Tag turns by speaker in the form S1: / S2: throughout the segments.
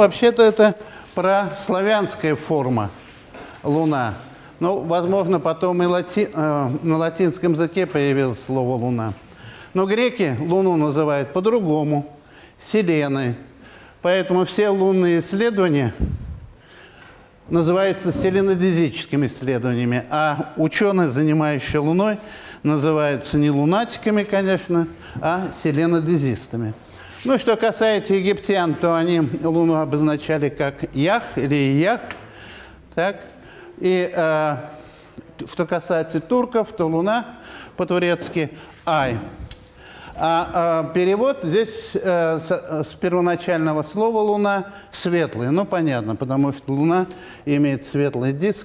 S1: вообще-то это прославянская форма Луна. Ну, возможно, потом и на латинском языке появилось слово «луна». Но греки Луну называют по-другому – Селеной. Поэтому все лунные исследования называются селенодезическими исследованиями, а ученые, занимающиеся Луной, называются не лунатиками, конечно, а селенодезистами. Ну, что касается египтян, то они Луну обозначали как Ях или Иях. Так? И что касается турков, то Луна по-турецки Ай. А перевод здесь с первоначального слова «луна» – «светлый». Ну, понятно, потому что Луна имеет светлый диск.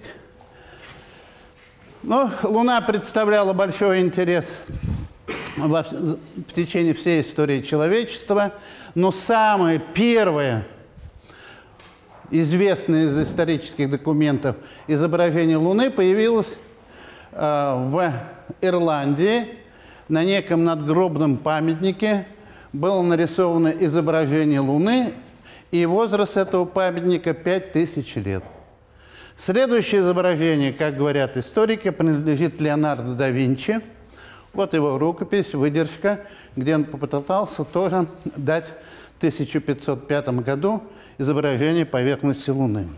S1: Но Луна представляла большой интерес в течение всей истории человечества. Но самое первое известное из исторических документов изображение Луны появилось в Ирландии. На неком надгробном памятнике было нарисовано изображение Луны, и возраст этого памятника 5000 лет. Следующее изображение, как говорят историки, принадлежит Леонардо да Винчи. Вот его рукопись, выдержка, где он попытался тоже дать в 1505 году изображение поверхности Луны.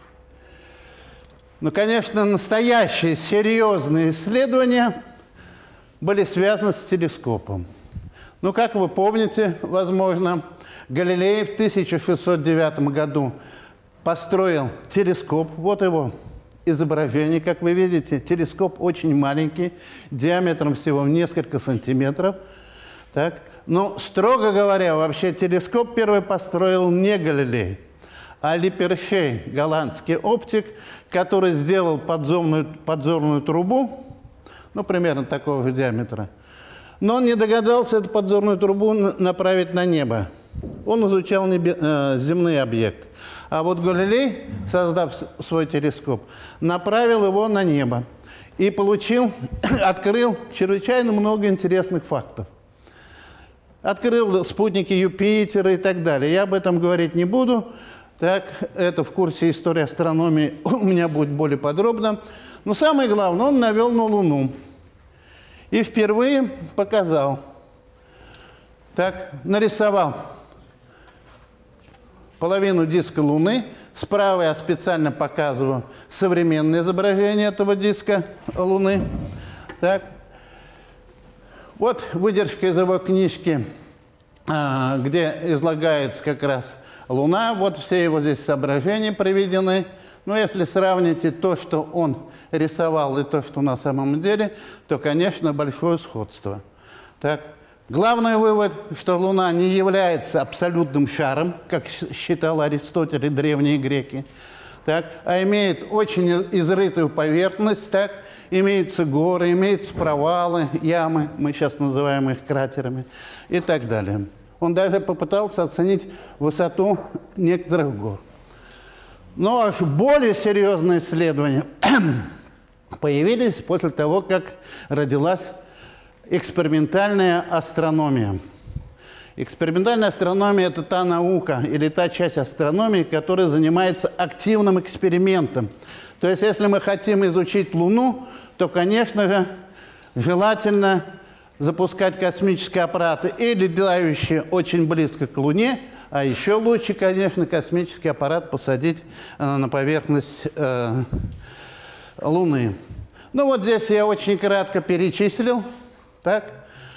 S1: Но, конечно, настоящие серьезные исследования были связаны с телескопом. Ну, как вы помните, возможно, Галилей в 1609 году построил телескоп. Вот его изображение, как вы видите. Телескоп очень маленький, диаметром всего в несколько сантиметров. Так. Но, строго говоря, вообще телескоп первый построил не Галилей, а Липершей, голландский оптик, который сделал подзорную трубу, ну, примерно такого же диаметра. Но он не догадался эту подзорную трубу направить на небо. Он изучал земные объекты. А вот Галилей, создав свой телескоп, направил его на небо и открыл чрезвычайно много интересных фактов. Открыл спутники Юпитера и так далее. Я об этом говорить не буду. Так, это в курсе истории астрономии у меня будет более подробно. Но самое главное, он навел на Луну и впервые показал, так, нарисовал половину диска Луны. Справа я специально показываю современное изображение этого диска Луны. Так. Вот выдержка из его книжки, где излагается как раз Луна. Вот все его здесь соображения приведены. Но если сравните то, что он рисовал, и то, что на самом деле, то, конечно, большое сходство. Так. Главный вывод, что Луна не является абсолютным шаром, как считал Аристотель и древние греки, так, а имеет очень изрытую поверхность, так, имеются горы, имеются провалы, ямы, мы сейчас называем их кратерами, и так далее. Он даже попытался оценить высоту некоторых гор. Но аж более серьезные исследования появились после того, как родилась экспериментальная астрономия. Экспериментальная астрономия – это та наука или та часть астрономии, которая занимается активным экспериментом. То есть, если мы хотим изучить Луну, то, конечно же, желательно запускать космические аппараты или летающие очень близко к Луне, а еще лучше, конечно, космический аппарат посадить на поверхность Луны. Ну вот здесь я очень кратко перечислил. Так?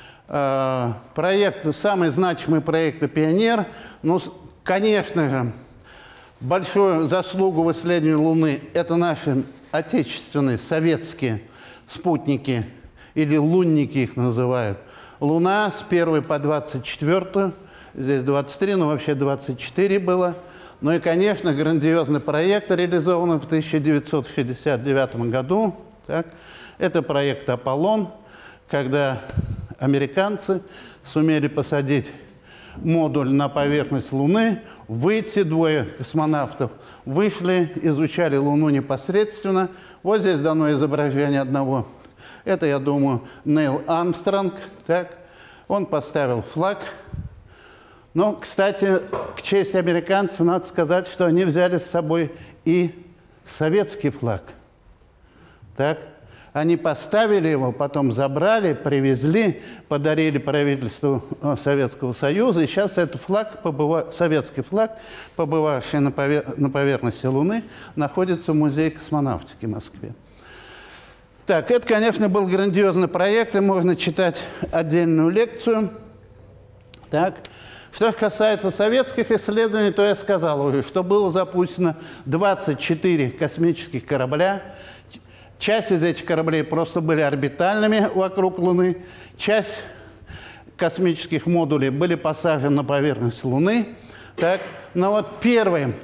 S1: Самый значимый проект «Пионер». Ну, конечно же, большую заслугу в исследовании Луны – это наши отечественные советские спутники, или лунники их называют. Луна с 1 по 24, здесь 23, но вообще 24 было. Ну и, конечно, грандиозный проект, реализованный в 1969 году. Так? Это проект «Аполлон», когда американцы сумели посадить модуль на поверхность Луны, выйти, двое космонавтов вышли, изучали Луну непосредственно. Вот здесь дано изображение одного. Это, я думаю, Нейл Армстронг. Так. Он поставил флаг Но, кстати, к чести американцев надо сказать, что они взяли с собой и советский флаг. Так? Они поставили его, потом забрали, привезли, подарили правительству Советского Союза. И сейчас этот флаг, советский флаг, побывавший на поверхности Луны, находится в Музее космонавтики в Москве. Так, это, конечно, был грандиозный проект, и можно читать отдельную лекцию. Так. Что же касается советских исследований, то я сказал уже, что было запущено 24 космических корабля. Часть из этих кораблей просто были орбитальными вокруг Луны, часть космических модулей были посажены на поверхность Луны. Так. Но вот первый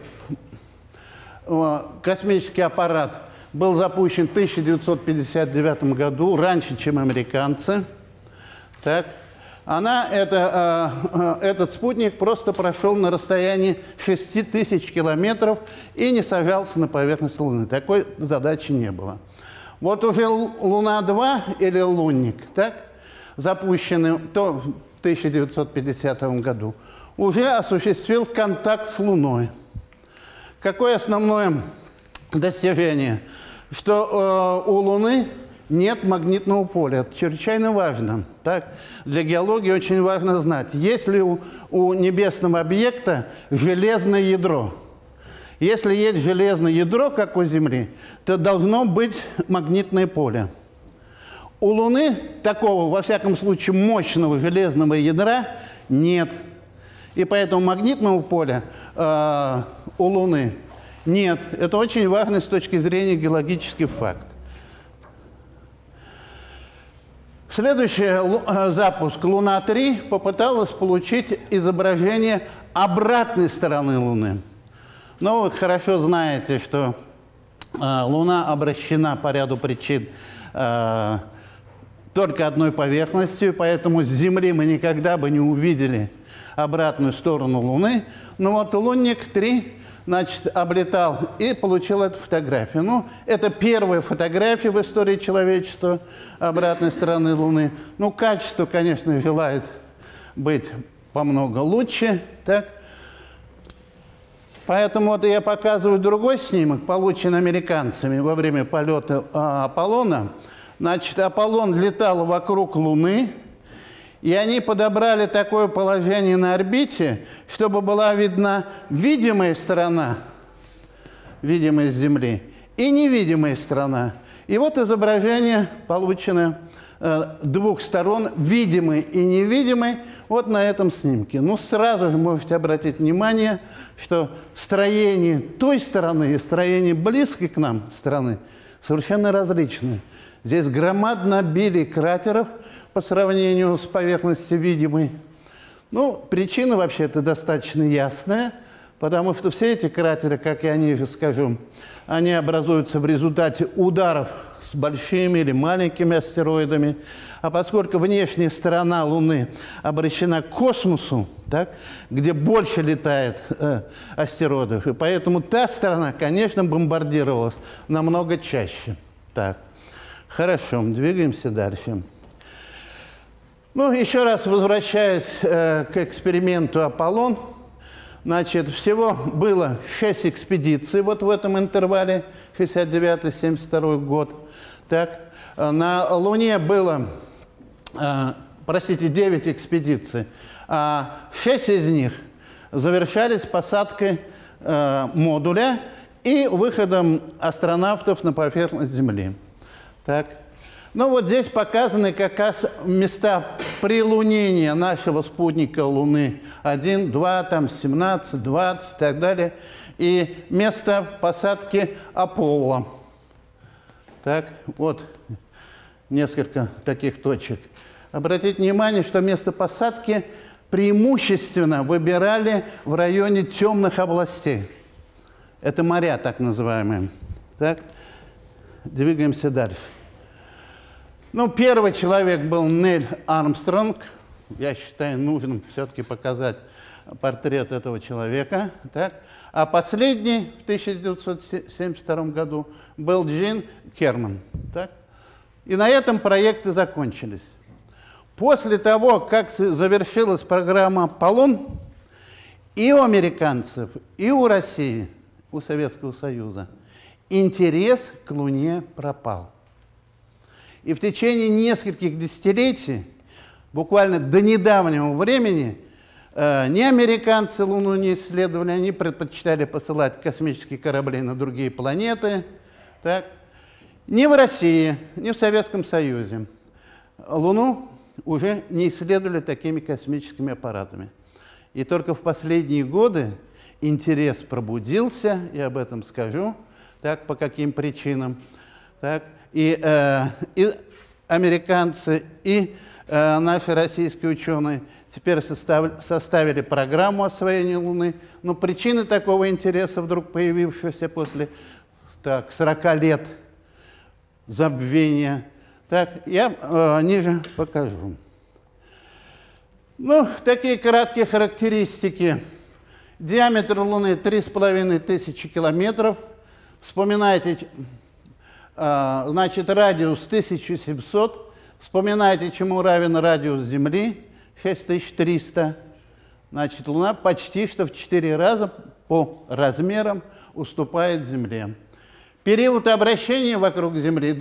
S1: космический аппарат был запущен в 1959 году, раньше, чем американцы. Так. Этот спутник просто прошел на расстоянии 6000 километров и не сажался на поверхность Луны. Такой задачи не было. Вот уже Луна-2 или Лунник, так, запущенный в 1950 году, уже осуществил контакт с Луной. Какое основное достижение? Что у Луны нет магнитного поля. Это чрезвычайно важно. Так? Для геологии очень важно знать, есть ли у небесного объекта железное ядро. Если есть железное ядро, как у Земли, то должно быть магнитное поле. У Луны такого, во всяком случае, мощного железного ядра нет. И поэтому магнитного поля у Луны нет. Это очень важный с точки зрения геологический факт. Следующий запуск Луна-3 попыталась получить изображение обратной стороны Луны. Но вы хорошо знаете, что Луна обращена по ряду причин только одной поверхностью, поэтому с Земли мы никогда бы не увидели обратную сторону Луны. Но вот Лунник-3, значит, облетал и получил эту фотографию. Ну, это первая фотография в истории человечества обратной стороны Луны. Ну, качество, конечно, желает быть помного лучше, так? Поэтому вот я показываю другой снимок, полученный американцами во время полета Аполлона. Значит, Аполлон летал вокруг Луны, и они подобрали такое положение на орбите, чтобы была видна видимая сторона, видимая с Земли, и невидимая сторона. И вот изображение получено двух сторон, видимой и невидимой, вот на этом снимке. Ну, сразу же можете обратить внимание, что строение той стороны и строение близкой к нам стороны совершенно различны. Здесь громадно обилие кратеров по сравнению с поверхностью видимой. Ну, причина вообще-то достаточно ясная, потому что все эти кратеры, как я ниже скажу, они образуются в результате ударов с большими или маленькими астероидами. А поскольку внешняя сторона Луны обращена к космосу, так, где больше летает астероидов, и поэтому та сторона, конечно, бомбардировалась намного чаще. Так, хорошо, двигаемся дальше. Ну, еще раз возвращаясь к эксперименту Аполлон, значит, всего было 6 экспедиций вот в этом интервале, 69-72 год. Так, на Луне было, 9 экспедиций, а 6 из них завершались посадкой модуля и выходом астронавтов на поверхность Земли. Так. Ну вот здесь показаны как раз места прилунения нашего спутника Луны 1, 2, там 17, 20 и так далее, и место посадки Аполло. Так, вот несколько таких точек. Обратите внимание, что место посадки преимущественно выбирали в районе темных областей. Это моря, так называемые. Так, двигаемся дальше. Ну, первый человек был Ниль Армстронг. Я считаю нужным все-таки показать портрет этого человека. Так. А последний в 1972 году был Джин Керман. Так. И на этом проекты закончились. После того, как завершилась программа «Аполлон», и у американцев, и у России, у Советского Союза интерес к Луне пропал. И в течение нескольких десятилетий, буквально до недавнего времени, ни американцы Луну не исследовали, они предпочитали посылать космические корабли на другие планеты. Так. Ни в России, ни в Советском Союзе Луну уже не исследовали такими космическими аппаратами. И только в последние годы интерес пробудился, я об этом скажу, так, по каким причинам. Так, и американцы, и наши российские ученые теперь составили программу освоения Луны. Но причины такого интереса, вдруг появившегося после 40 лет забвения, так, я ниже покажу. Ну, такие краткие характеристики. Диаметр Луны 3500 километров. Вспоминайте, значит, радиус 1700. Вспоминайте, чему равен радиус Земли 6300. Значит, Луна почти что в 4 раза по размерам уступает Земле. Период обращения вокруг Земли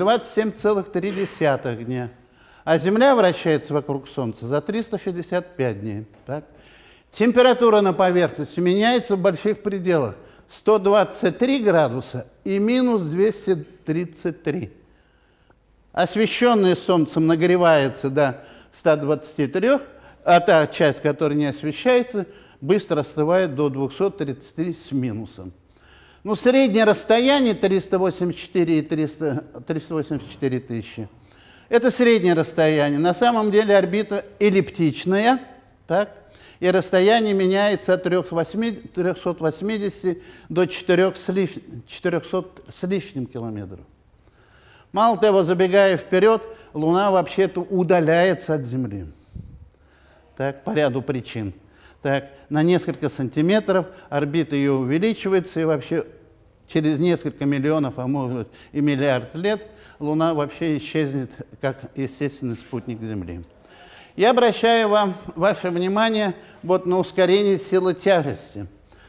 S1: 27,3 дня. А Земля вращается вокруг Солнца за 365 дней. Так? Температура на поверхности меняется в больших пределах. 123 градуса и минус 233. Освещенное Солнцем нагревается до 123, а та часть, которая не освещается, быстро остывает до 233 с минусом. Ну, среднее расстояние 384 и 384 тысячи. Это среднее расстояние. На самом деле орбита эллиптичная, так? И расстояние меняется от 380 до 400 с лишним километров. Мало того, забегая вперед, Луна вообще-то удаляется от Земли. Так, по ряду причин. Так, на несколько сантиметров орбита ее увеличивается, и вообще через несколько миллионов, а может быть и миллиард лет, Луна вообще исчезнет как естественный спутник Земли. Я обращаю ваше внимание вот на ускорение силы тяжести.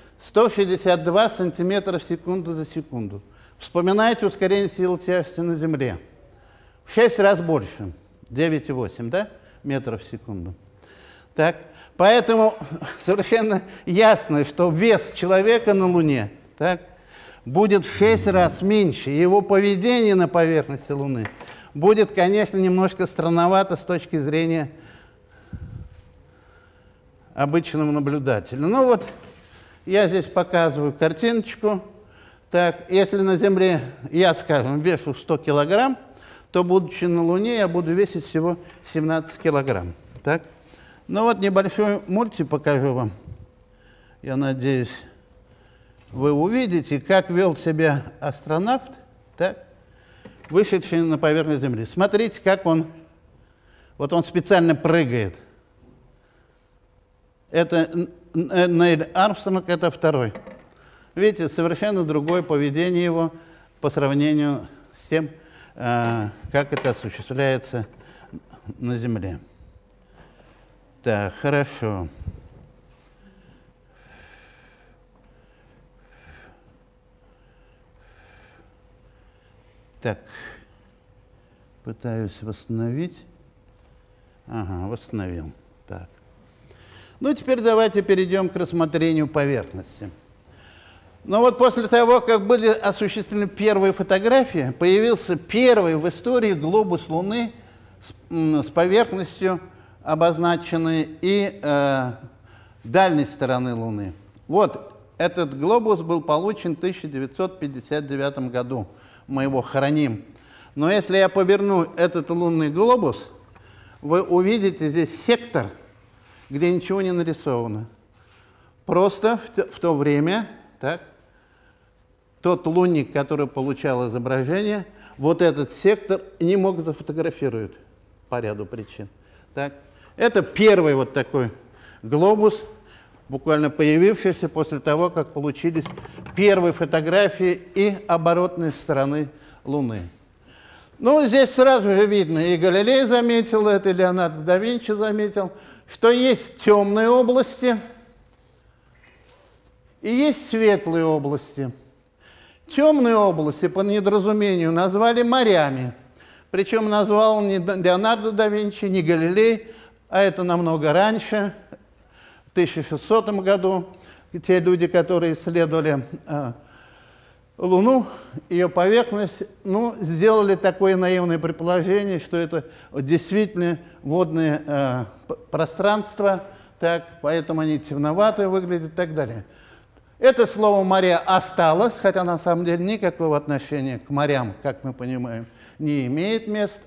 S1: 162 сантиметра в секунду за секунду. Вспоминайте ускорение силы тяжести на Земле. В 6 раз больше. 9,8, да? Метров в секунду. Так. Поэтому совершенно ясно, что вес человека на Луне, так, будет в 6 раз меньше. И его поведение на поверхности Луны будет, конечно, немножко странновато с точки зрения обычного наблюдателя. Ну вот, я здесь показываю картиночку. Так, если на Земле я, скажем, вешу 100 килограмм, то, будучи на Луне, я буду весить всего 17 килограмм. Так? Ну вот небольшой мультик покажу вам. Я надеюсь, вы увидите, как вел себя астронавт, так, вышедший на поверхность Земли. Смотрите, как он, вот он специально прыгает. Это Нейл Армстронг, это второй. Видите, совершенно другое поведение его по сравнению с тем, как это осуществляется на Земле. Так, хорошо. Так, пытаюсь восстановить. Ага, восстановил. Так. Ну, теперь давайте перейдем к рассмотрению поверхности. Но вот после того, как были осуществлены первые фотографии, появился первый в истории глобус Луны с поверхностью, обозначенной и дальней стороны Луны. Вот этот глобус был получен в 1959 году. Мы его храним. Но если я поверну этот лунный глобус, вы увидите здесь сектор, где ничего не нарисовано. Просто в то время, так, тот лунник, который получал изображение, вот этот сектор не мог зафотографировать по ряду причин. Так. Это первый вот такой глобус, буквально появившийся после того, как получились первые фотографии и оборотной стороны Луны. Ну, здесь сразу же видно, и Галилей заметил это, и Леонардо да Винчи заметил, что есть темные области, и есть светлые области. Темные области по недоразумению назвали морями. Причем назвал не Леонардо да Винчи, не Галилей, а это намного раньше, в 1600 году. Те люди, которые исследовали Луну, ее поверхность, ну, сделали такое наивное предположение, что это действительно водное пространство, так, поэтому они темноватые выглядят и так далее. Это слово «моря» осталось, хотя на самом деле никакого отношения к морям, как мы понимаем, не имеет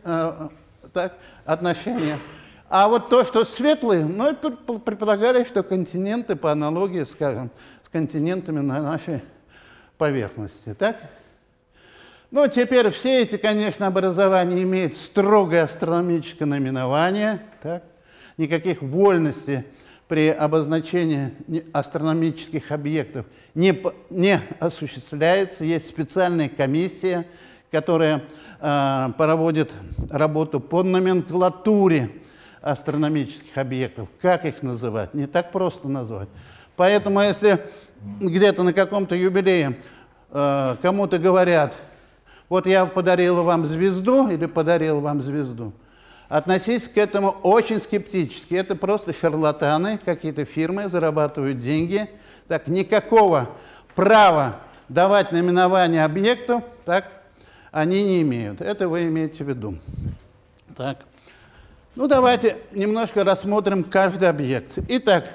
S1: отношения. А вот то, что светлые, ну, предполагали, что континенты, по аналогии, скажем, с континентами на нашей поверхности, так? Ну, теперь все эти, конечно, образования имеют строгое астрономическое наименование, так? Никаких вольностей при обозначении астрономических объектов не осуществляется. Есть специальная комиссия, которая проводит работу по номенклатуре астрономических объектов. Как их называть? Не так просто назвать. Поэтому, если где-то на каком-то юбилее кому-то говорят, вот я подарил вам звезду или подарил вам звезду, относитесь к этому очень скептически. Это просто шарлатаны, какие-то фирмы зарабатывают деньги. Так, никакого права давать наименование объектов так, они не имеют. Это вы имеете в виду. Так. Ну, давайте немножко рассмотрим каждый объект. Итак,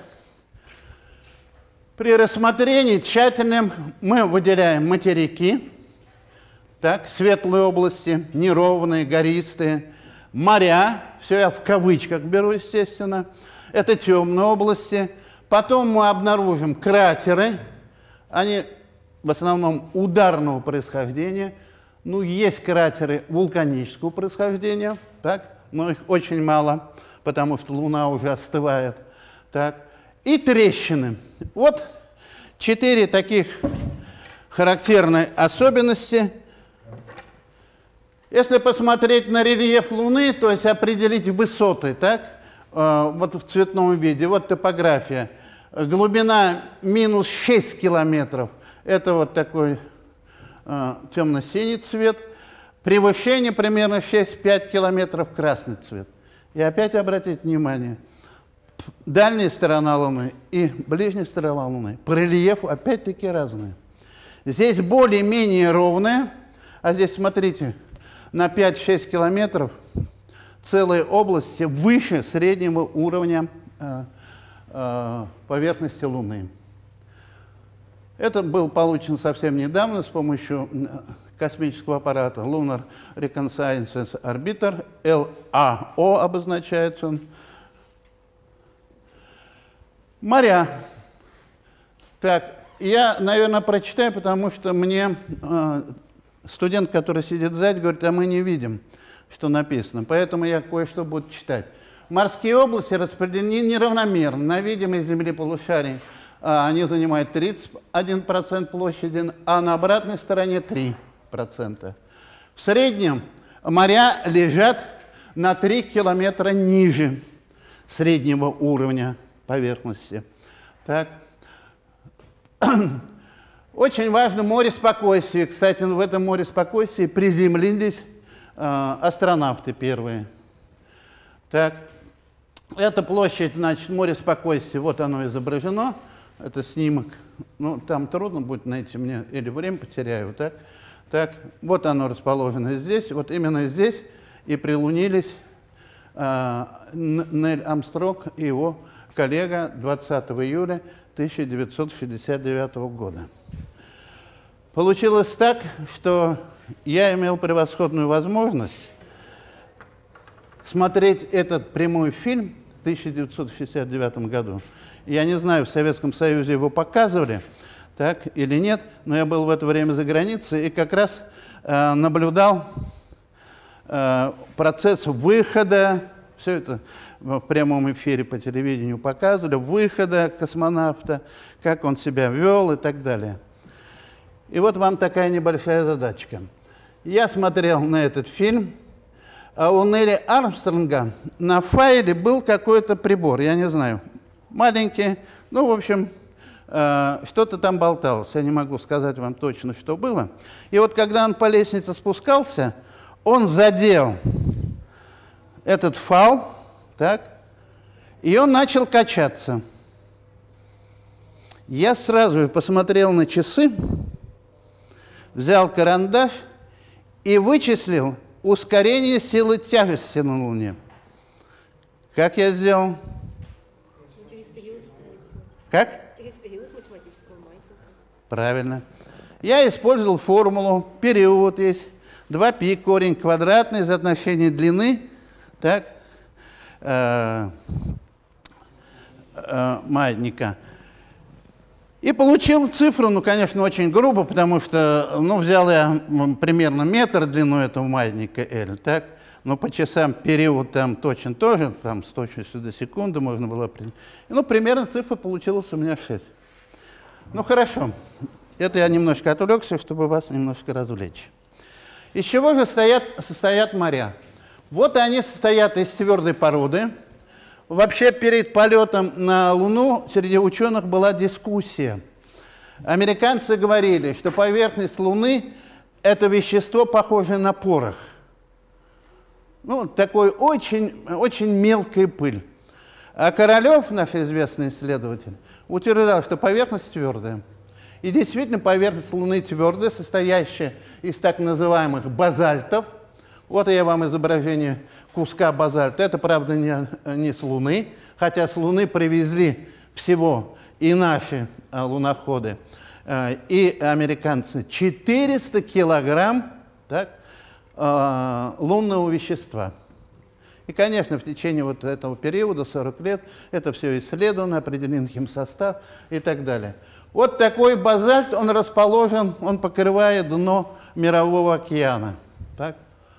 S1: при рассмотрении тщательным мы выделяем материки, так, светлые области, неровные, гористые, моря, все я в кавычках беру, естественно, это темные области. Потом мы обнаружим кратеры, они в основном ударного происхождения. Ну, есть кратеры вулканического происхождения, так, но их очень мало, потому что Луна уже остывает. Так. И трещины. Вот 4 таких характерные особенности. Если посмотреть на рельеф Луны, то есть определить высоты, так, вот в цветном виде, вот топография. Глубина минус 6 километров, это вот такой темно-синий цвет. Превышение примерно 6-5 километров, красный цвет. И опять обратите внимание, дальняя сторона Луны и ближняя сторона Луны по рельефу опять-таки разные. Здесь более-менее ровная, а здесь, смотрите, на 5-6 километров целые области выше среднего уровня поверхности Луны. Это был получен совсем недавно с помощью космического аппарата Lunar Reconnaissance Orbiter, LAO обозначается он. Моря. Так, я, наверное, прочитаю, потому что мне студент, который сидит сзади, говорит, а мы не видим, что написано. Поэтому я кое-что буду читать. Морские области распределены неравномерно на видимой Земле полушарии. Они занимают 31% площади, а на обратной стороне 3%. В среднем моря лежат на 3 километра ниже среднего уровня поверхности. Так. Очень важно море спокойствия. Кстати, в этом море спокойствия приземлились астронавты первые. Так. Это площадь, значит, море спокойствия. Вот оно изображено. Это снимок. Ну, там трудно будет найти, мне или время потеряю. Так. Так, вот оно расположено здесь, вот именно здесь и прилунились Ниль Армстронг и его коллега 20 июля 1969 года. Получилось так, что я имел превосходную возможность смотреть этот прямой фильм в 1969 году. Я не знаю, в Советском Союзе его показывали, так или нет, но я был в это время за границей и как раз наблюдал процесс выхода, все это в прямом эфире по телевидению показывали, выхода космонавта, как он себя вел и так далее. И вот вам такая небольшая задачка. Я смотрел на этот фильм, а у Ниля Армстронга на файле был какой-то прибор, я не знаю, маленький, ну, в общем, что-то там болталось. Я не могу сказать вам точно, что было. И вот когда он по лестнице спускался, он задел этот фал, так, и он начал качаться. Я сразу же посмотрел на часы, взял карандаш и вычислил ускорение силы тяжести на Луне. Как я сделал?
S2: Через период.
S1: Как?
S2: Через период математического Майкла.
S1: Правильно. Я использовал формулу. Период есть. 2π корень квадратный из отношения длины, так, маятника. И получил цифру, ну, конечно, очень грубо, потому что, ну, взял я примерно метр длину этого маятника L, так, но по часам период там точно тоже, там с точностью до секунды можно было определить. Ну, примерно цифра получилась у меня 6. Ну, хорошо. Это я немножко отвлекся, чтобы вас немножко развлечь. Из чего же состоят моря? Вот они состоят из твердой породы. Вообще, перед полетом на Луну среди ученых была дискуссия. Американцы говорили, что поверхность Луны – это вещество, похожее на порох. Ну, такой очень, очень мелкая пыль. А Королев, наш известный исследователь, утверждал, что поверхность твердая. И действительно, поверхность Луны твердая, состоящая из так называемых базальтов. Вот я вам изображение куска базальта. Это, правда, не с Луны, хотя с Луны привезли всего и наши луноходы, и американцы 400 килограмм, так, лунного вещества. И, конечно, в течение вот этого периода, 40 лет, это все исследовано, определен химсостав и так далее. Вот такой базальт, он расположен, он покрывает дно Мирового океана. Так.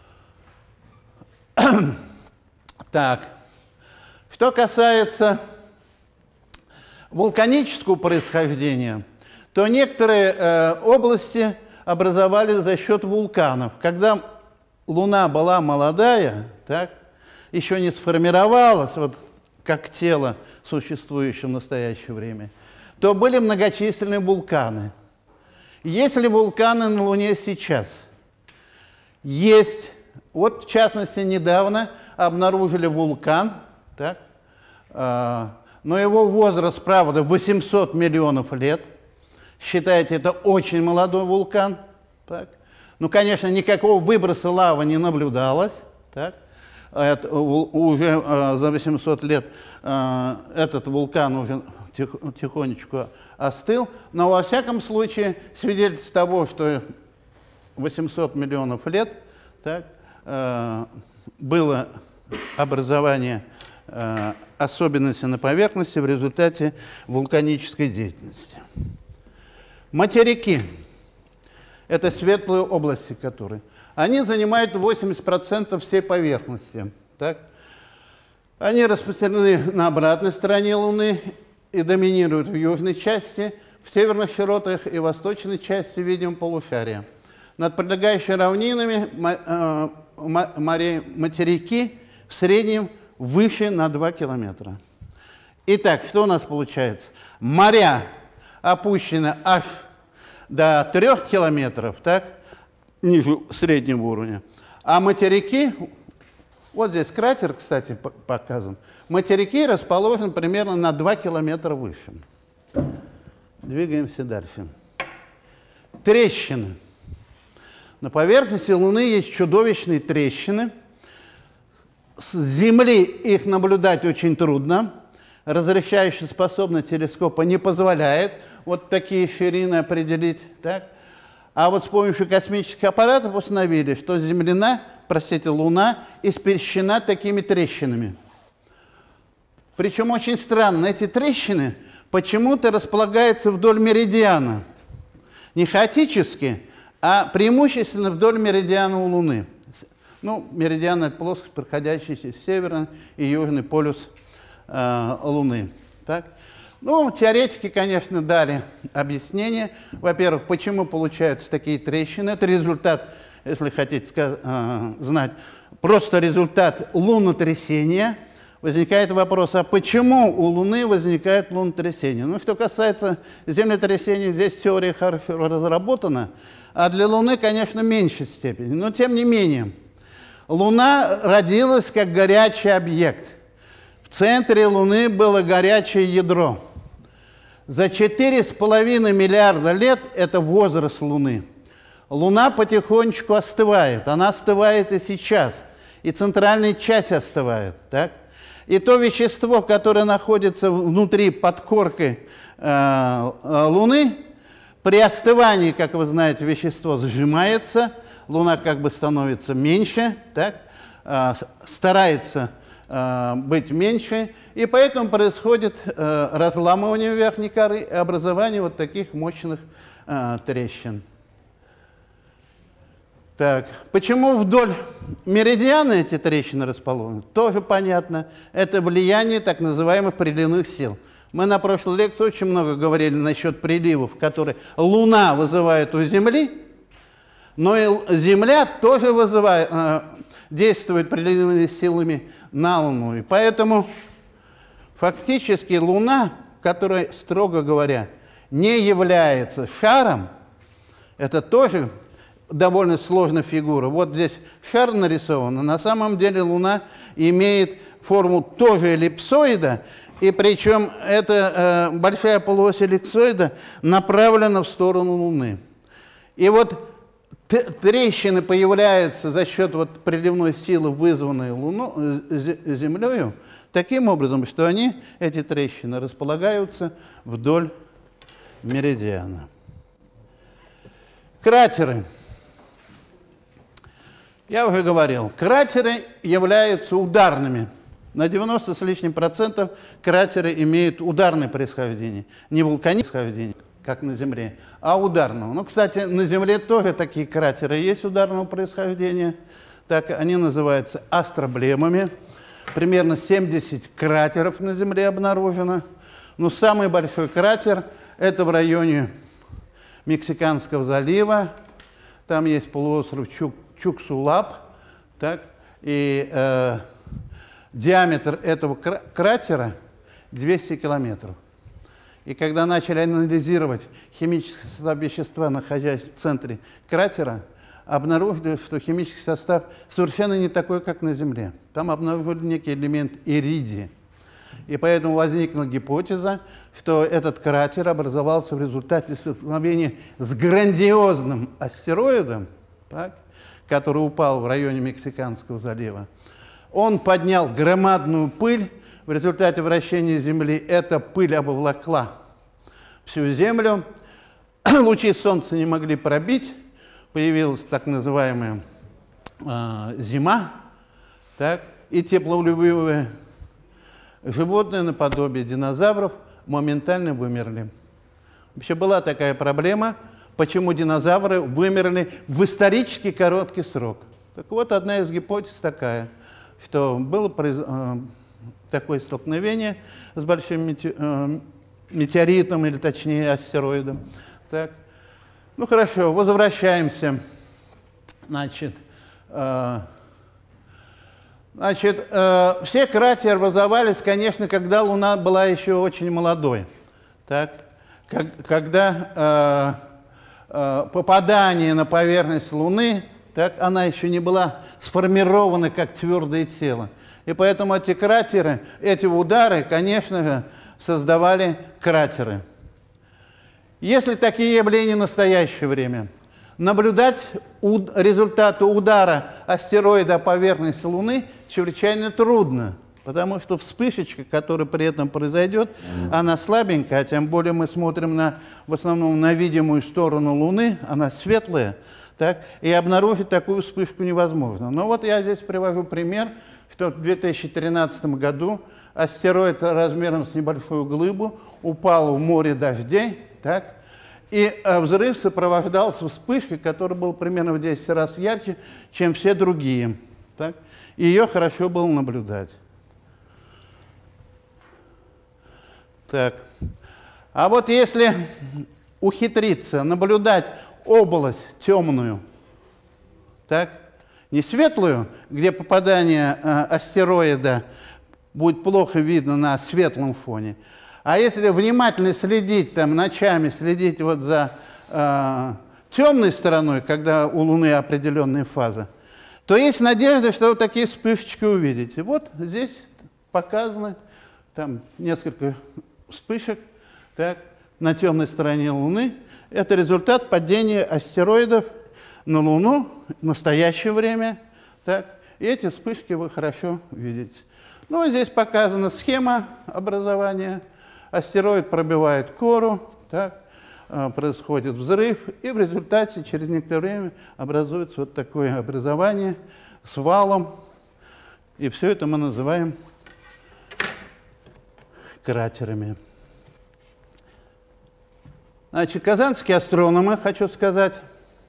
S1: Так, что касается вулканического происхождения, то некоторые области образовались за счет вулканов. Когда Луна была молодая, так, еще не сформировалась вот, как тело, существующее в настоящее время, то были многочисленные вулканы. Есть ли вулканы на Луне сейчас? Есть. Вот, в частности, недавно обнаружили вулкан, так, но его возраст, правда, 800 миллионов лет. Считайте, это очень молодой вулкан. Так. Ну, конечно, никакого выброса лавы не наблюдалось. Так. Это, уже за 800 лет этот вулкан уже тихонечку остыл. Но, во всяком случае, свидетельство того, что 800 миллионов лет, так, было образование особенностей на поверхности в результате вулканической деятельности. Материки – это светлые области, которые они занимают 80% всей поверхности. Так? Они распространены на обратной стороне Луны и доминируют в южной части, в северных широтах и восточной части видимого полушария. Над прилегающими равнинами материки в среднем выше на 2 километра. Итак, что у нас получается? Моря опущены аж до 3 километров, так, ниже среднего уровня. А материки, вот здесь кратер, кстати, показан, материки расположены примерно на 2 километра выше. Двигаемся дальше. Трещины. На поверхности Луны есть чудовищные трещины. С Земли их наблюдать очень трудно. Разрешающая способность телескопа не позволяет вот такие ширины определить. Так? А вот с помощью космических аппаратов установили, что Луна испещрена такими трещинами. Причем очень странно, эти трещины почему-то располагаются вдоль меридиана. Не хаотически, а преимущественно вдоль меридиана у Луны. Ну, меридиан – это плоскость, проходящая через северный и южный полюс Луны. Так? Ну, теоретики, конечно, дали объяснение. Во-первых, почему получаются такие трещины. Это результат, если хотите знать, просто результат лунотрясения. возникает вопрос, а почему у Луны возникает лунотрясение? Ну, что касается землетрясений, здесь теория хорошо разработана, а для Луны, конечно, в меньшей степени. Но, тем не менее, Луна родилась как горячий объект. В центре Луны было горячее ядро. За 4,5 миллиарда лет – это возраст Луны. Луна потихонечку остывает. Она остывает и сейчас. И центральная часть остывает. Так? И то вещество, которое находится внутри, под коркой Луны, при остывании, как вы знаете, вещество сжимается, Луна как бы становится меньше, так? Старается быть меньше, и поэтому происходит разламывание верхней коры и образование вот таких мощных трещин. Так, почему вдоль меридиана эти трещины расположены, тоже понятно. Это влияние так называемых приливных сил. Мы на прошлой лекции очень много говорили насчет приливов, которые Луна вызывает у Земли, но и Земля тоже действует приливными силами на Луну. И поэтому фактически Луна, которая, строго говоря, не является шаром, это тоже довольно сложная фигура. Вот здесь шар нарисован, а на самом деле Луна имеет форму тоже эллипсоида, и причем эта большая полуось эллипсоида направлена в сторону Луны. И вот трещины появляются за счет вот приливной силы, вызванной Землей, таким образом, что эти трещины, располагаются вдоль меридиана. Кратеры. Я уже говорил, кратеры являются ударными. На 90 с лишним процентов кратеры имеют ударное происхождение. Не вулканическое происхождение, как на Земле, а ударного. Ну, кстати, на Земле тоже такие кратеры есть ударного происхождения. Так, они называются астроблемами. Примерно 70 кратеров на Земле обнаружено. Но самый большой кратер – это в районе Мексиканского залива. Там есть полуостров Чуксулап. Так, и диаметр этого кратера 200 километров. И когда начали анализировать химический состав вещества, находясь в центре кратера, обнаружили, что химический состав совершенно не такой, как на Земле. Там обнаружили некий элемент иридия. И поэтому возникла гипотеза, что этот кратер образовался в результате столкновения с грандиозным астероидом, так, который упал в районе Мексиканского залива. Он поднял громадную пыль. В результате вращения Земли эта пыль обволокла всю Землю. Лучи Солнца не могли пробить. Появилась так называемая зима. Так, и теплолюбивые животные, наподобие динозавров, моментально вымерли. Вообще была такая проблема, почему динозавры вымерли в исторически короткий срок. Так вот, одна из гипотез такая, что было такое столкновение с большим метеоритом, или точнее астероидом. Так. Ну хорошо, возвращаемся. Значит, все кратеры образовались, конечно, когда Луна была еще очень молодой. Так. Когда попадание на поверхность Луны, так, она еще не была сформирована как твердое тело. И поэтому эти кратеры, эти удары, конечно же, создавали кратеры. Если такие явления в настоящее время, наблюдать результаты удара астероида о поверхность Луны чрезвычайно трудно, потому что вспышечка, которая при этом произойдет, она слабенькая, а тем более мы смотрим в основном на видимую сторону Луны, она светлая, так, и обнаружить такую вспышку невозможно. Но вот я здесь привожу пример, что в 2013 году астероид размером с небольшую глыбу упал в море дождей, так, и взрыв сопровождался вспышкой, которая была примерно в 10 раз ярче, чем все другие. Так, и ее хорошо было наблюдать. Так. А вот если ухитриться наблюдать область темную, так, не светлую, где попадание астероида будет плохо видно на светлом фоне. А если внимательно следить, там, ночами следить вот за темной стороной, когда у Луны определенная фаза, то есть надежда, что вы такие вспышечки увидите. Вот здесь показано там несколько вспышек так, на темной стороне Луны. Это результат падения астероидов на Луну в настоящее время. Так, и эти вспышки вы хорошо видите. Ну, здесь показана схема образования. Астероид пробивает кору, так, происходит взрыв, и в результате через некоторое время образуется вот такое образование с валом. И все это мы называем кратерами. Значит, казанские астрономы, хочу сказать,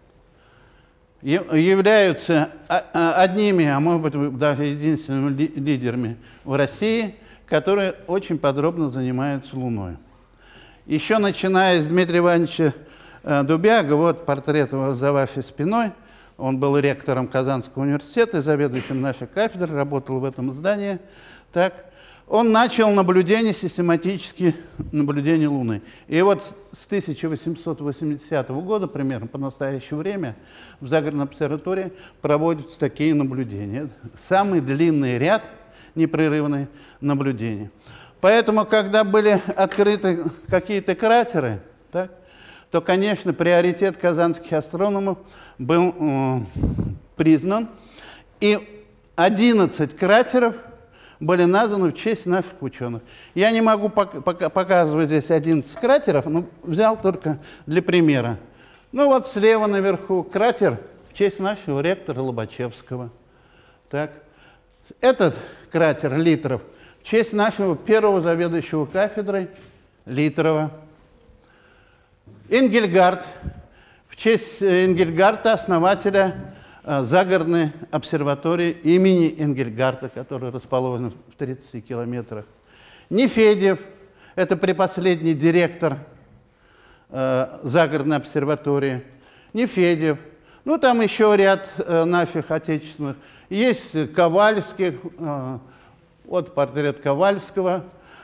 S1: являются одними, а может быть даже единственными лидерами в России, которые очень подробно занимаются Луной. Еще начиная с Дмитрия Ивановича Дубяга, вот портрет его за вашей спиной, он был ректором Казанского университета, заведующим нашей кафедрой, работал в этом здании. Так, он начал наблюдение, систематические наблюдения Луны. И вот с 1880 года, примерно по настоящее время, в загородной обсерватории проводятся такие наблюдения. Самый длинный ряд непрерывных наблюдений. Поэтому, когда были открыты какие-то кратеры, так, то, конечно, приоритет казанских астрономов был признан. И 11 кратеров были названы в честь наших ученых. Я не могу показывать здесь 11 кратеров, но взял только для примера. Ну вот слева наверху кратер в честь нашего ректора Лобачевского. Так. Этот кратер Литров в честь нашего первого заведующего кафедрой Литрова. Энгельгард в честь Энгельгарта, основателя загородной обсерватории имени Энгельгарта, которая расположена в 30 километрах. Нефедьев, это предпоследний директор загородной обсерватории. Нефедьев. Ну, там еще ряд наших отечественных. Есть Ковальский, вот портрет Ковальского.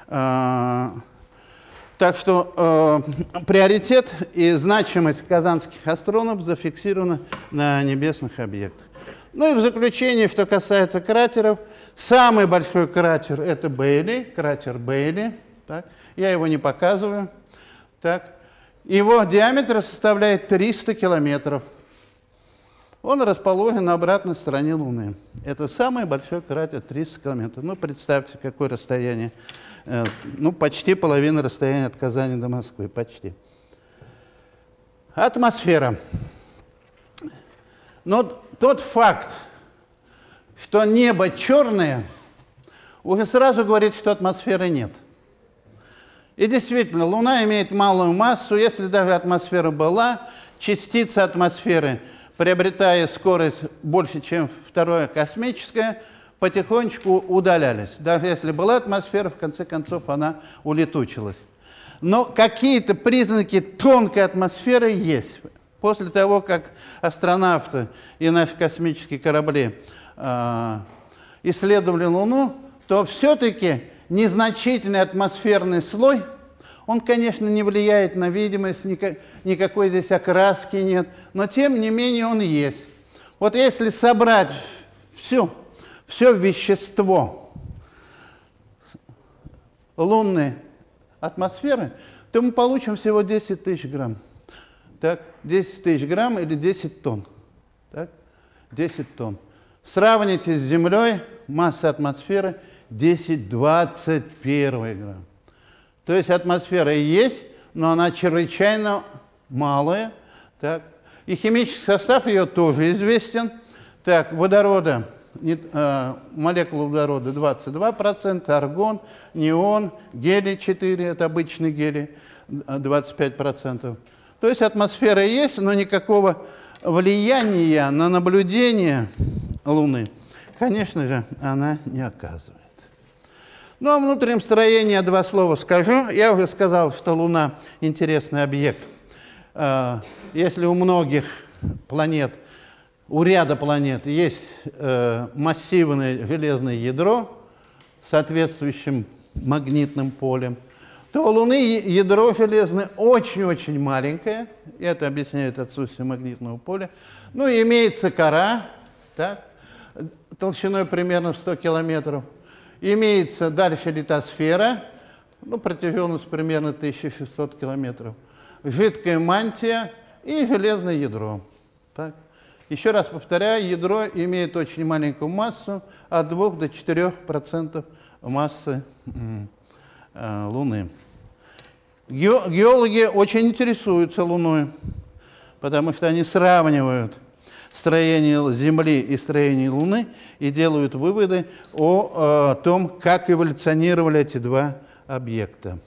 S1: Так что приоритет и значимость казанских астрономов зафиксированы на небесных объектах. Ну и в заключение, что касается кратеров, самый большой кратер – это Бейли, кратер Бейли. Так. Я его не показываю. Так. Его диаметр составляет 300 километров. Он расположен на обратной стороне Луны. Это самый большой кратер, 300 километров. Ну, представьте, какое расстояние. Ну, почти половина расстояния от Казани до Москвы. Почти. Атмосфера. Но тот факт, что небо черное, уже сразу говорит, что атмосферы нет. И действительно, Луна имеет малую массу. Если даже атмосфера была, частицы атмосферы, приобретая скорость больше, чем второе космическое, потихонечку удалялись. Даже если была атмосфера, в конце концов она улетучилась. Но какие-то признаки тонкой атмосферы есть. После того, как астронавты и наши космические корабли исследовали Луну, то все-таки незначительный атмосферный слой, он, конечно, не влияет на видимость, никакой здесь окраски нет, но тем не менее он есть. Вот если собрать все вещество лунной атмосферы, то мы получим всего 10 тысяч грамм. Так, 10 тысяч грамм или 10 тонн. Так, 10 тонн. Сравните с Землей, масса атмосферы 10-21 грамм. То есть атмосфера есть, но она чрезвычайно малая. Так. И химический состав ее тоже известен. Так, водорода, молекула водорода 22%, аргон, неон, гелий 4, это обычный гелий, 25%. То есть атмосфера есть, но никакого влияния на наблюдение Луны, конечно же, она не оказывает. Ну, о внутреннем строении два слова скажу. Я уже сказал, что Луна – интересный объект. Если у многих планет, у ряда планет есть массивное железное ядро соответствующим магнитным полем, то у Луны ядро железное очень-очень маленькое, и это объясняет отсутствие магнитного поля. Ну, и имеется кора, так, толщиной примерно в 100 километров. Имеется дальше литосфера, ну, протяженность примерно 1600 километров. Жидкая мантия и железное ядро. Так. Еще раз повторяю, ядро имеет очень маленькую массу, от 2 до 4% массы Луны. Геологи очень интересуются Луной, потому что они сравнивают строение Земли и строение Луны и делают выводы о том, как эволюционировали эти два объекта.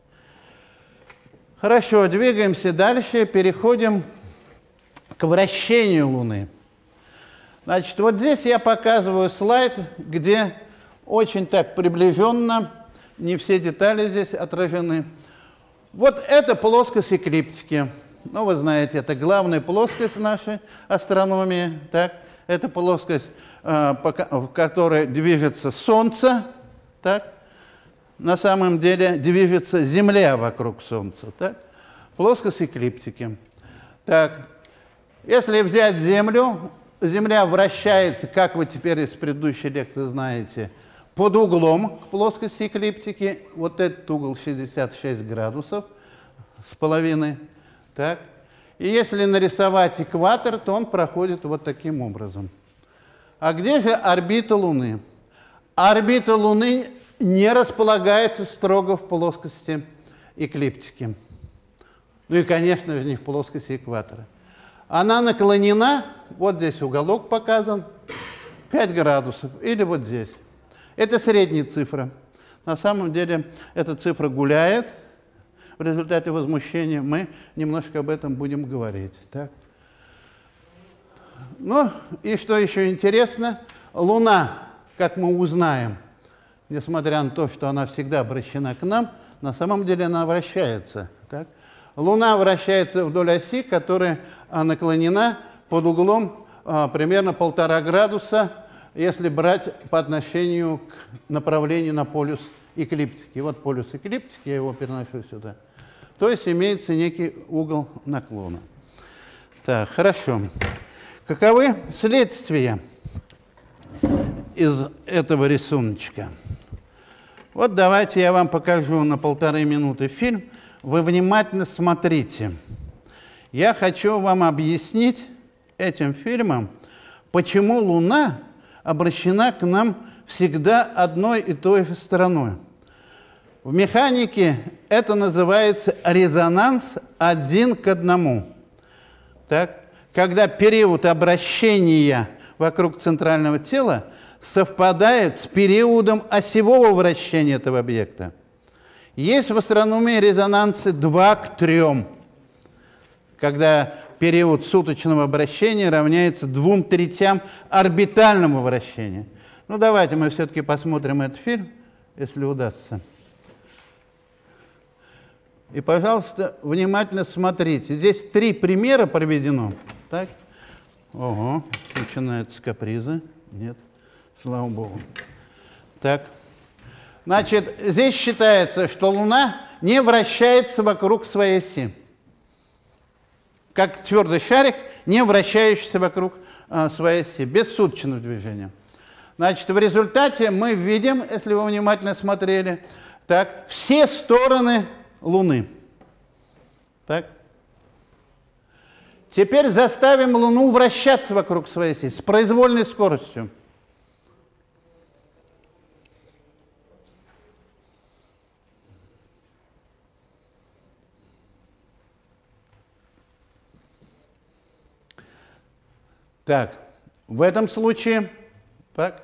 S1: Хорошо, двигаемся дальше, переходим к вращению Луны. Значит, вот здесь я показываю слайд, где очень так приближенно, не все детали здесь отражены. Вот это плоскость эклиптики. Ну, вы знаете, это главная плоскость нашей астрономии. Так? Это плоскость, в которой движется Солнце. Так? На самом деле движется Земля вокруг Солнца. Так? Плоскость эклиптики. Так. Если взять Землю, Земля вращается, как вы теперь из предыдущей лекции знаете, под углом к плоскости эклиптики. Вот этот угол 66 градусов с половиной. Так. И если нарисовать экватор, то он проходит вот таким образом. А где же орбита Луны? Орбита Луны не располагается строго в плоскости эклиптики. Ну и, конечно же, не в плоскости экватора. Она наклонена, вот здесь уголок показан, 5 градусов, или вот здесь. Это средняя цифра. На самом деле эта цифра гуляет. В результате возмущения мы немножко об этом будем говорить. Так? Ну, и что еще интересно, Луна, как мы узнаем, несмотря на то, что она всегда обращена к нам, на самом деле она вращается. Так? Луна вращается вдоль оси, которая наклонена под углом примерно 1,5 градуса, если брать по отношению к направлению на полюс эклиптики. Вот полюс эклиптики, я его переношу сюда. То есть имеется некий угол наклона. Так, хорошо. Каковы следствия из этого рисуночка? Вот давайте я вам покажу на 1,5 минуты фильм. Вы внимательно смотрите. Я хочу вам объяснить этим фильмом, почему Луна обращена к нам всегда одной и той же стороной. В механике это называется резонанс 1 к 1. Так? Когда период обращения вокруг центрального тела совпадает с периодом осевого вращения этого объекта. Есть в астрономии резонансы 2 к 3, когда период суточного обращения равняется 2/3 орбитальному вращению. Ну, давайте мы все-таки посмотрим этот фильм, если удастся. И, пожалуйста, внимательно смотрите. Здесь 3 примера проведено. Так? Ого, начинаются капризы. Нет, слава Богу. Так. Значит, здесь считается, что Луна не вращается вокруг своей оси. Как твердый шарик, не вращающийся вокруг своей оси, без суточного движения. Значит, в результате мы видим, если вы внимательно смотрели, так, все стороны Луны. Так. Теперь заставим Луну вращаться вокруг своей оси с произвольной скоростью. Так, в этом случае так,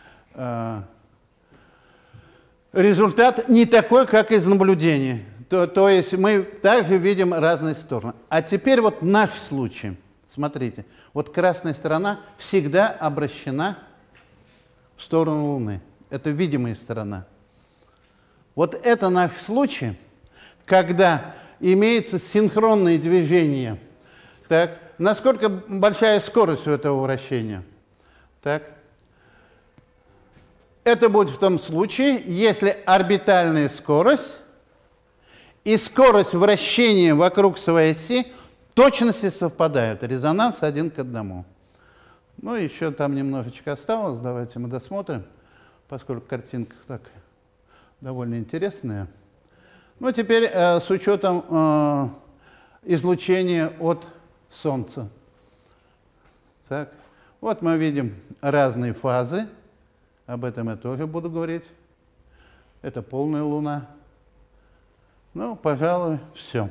S1: результат не такой, как из наблюдений. То есть мы также видим разные стороны. А теперь вот наш случай. Смотрите, вот красная сторона всегда обращена в сторону Луны. Это видимая сторона. Вот это наш случай, когда имеется синхронное движение. Так, насколько большая скорость у этого вращения? Так. Это будет в том случае, если орбитальная скорость и скорость вращения вокруг своей оси точности совпадают. Резонанс 1 к 1. Ну, еще там немножечко осталось. Давайте мы досмотрим, поскольку картинка так довольно интересная. Ну, теперь с учетом излучения от Солнца. Так. Вот мы видим разные фазы. Об этом я тоже буду говорить. Это полная Луна. Ну, пожалуй, все.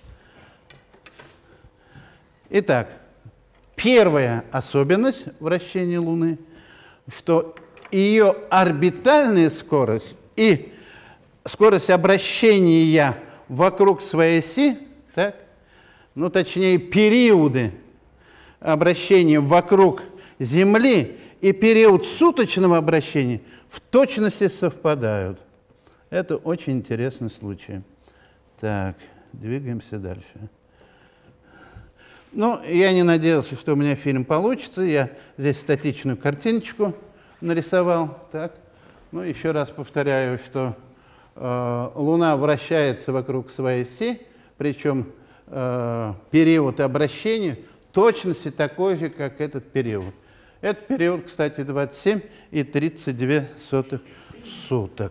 S1: Итак, первая особенность вращения Луны, что ее орбитальная скорость и скорость обращения вокруг своей оси, так, ну, точнее, периоды обращения вокруг Земли и период суточного обращения в точности совпадают. Это очень интересный случай. Так, двигаемся дальше. Ну, я не надеялся, что у меня фильм получится. Я здесь статичную картиночку нарисовал. Так. Ну, еще раз повторяю, что Луна вращается вокруг своей оси, причем период обращения точности такой же, как этот период. Этот период, кстати, 27,32 суток.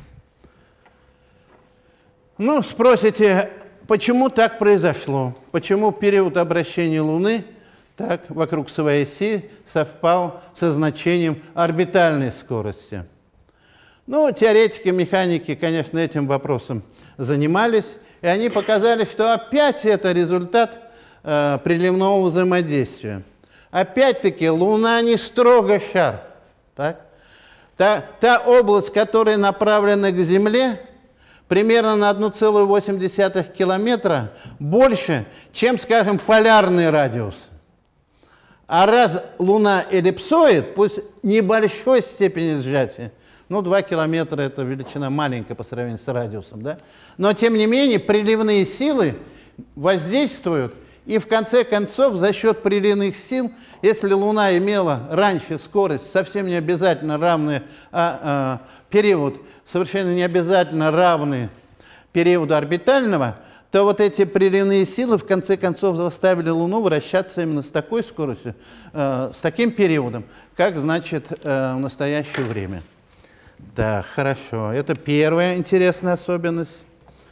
S1: Ну, спросите, почему так произошло? Почему период обращения Луны так, вокруг своей оси совпал со значением орбитальной скорости? Ну, теоретики механики, конечно, этим вопросом занимались, и они показали, что опять это результат приливного взаимодействия. Опять-таки, Луна не строго шар. Так? Та область, которая направлена к Земле, примерно на 1,8 километра больше, чем, скажем, полярный радиус. А раз Луна эллипсоид, пусть небольшой степени сжатия, ну, 2 километра – это величина маленькая по сравнению с радиусом, да? Но, тем не менее, приливные силы воздействуют, и в конце концов, за счет приливных сил, если Луна имела раньше скорость совсем не обязательно равный период, совершенно не обязательно равный периоду орбитального, то вот эти приливные силы в конце концов заставили Луну вращаться именно с такой скоростью, с таким периодом, как, значит, в настоящее время. Да, хорошо. Это первая интересная особенность.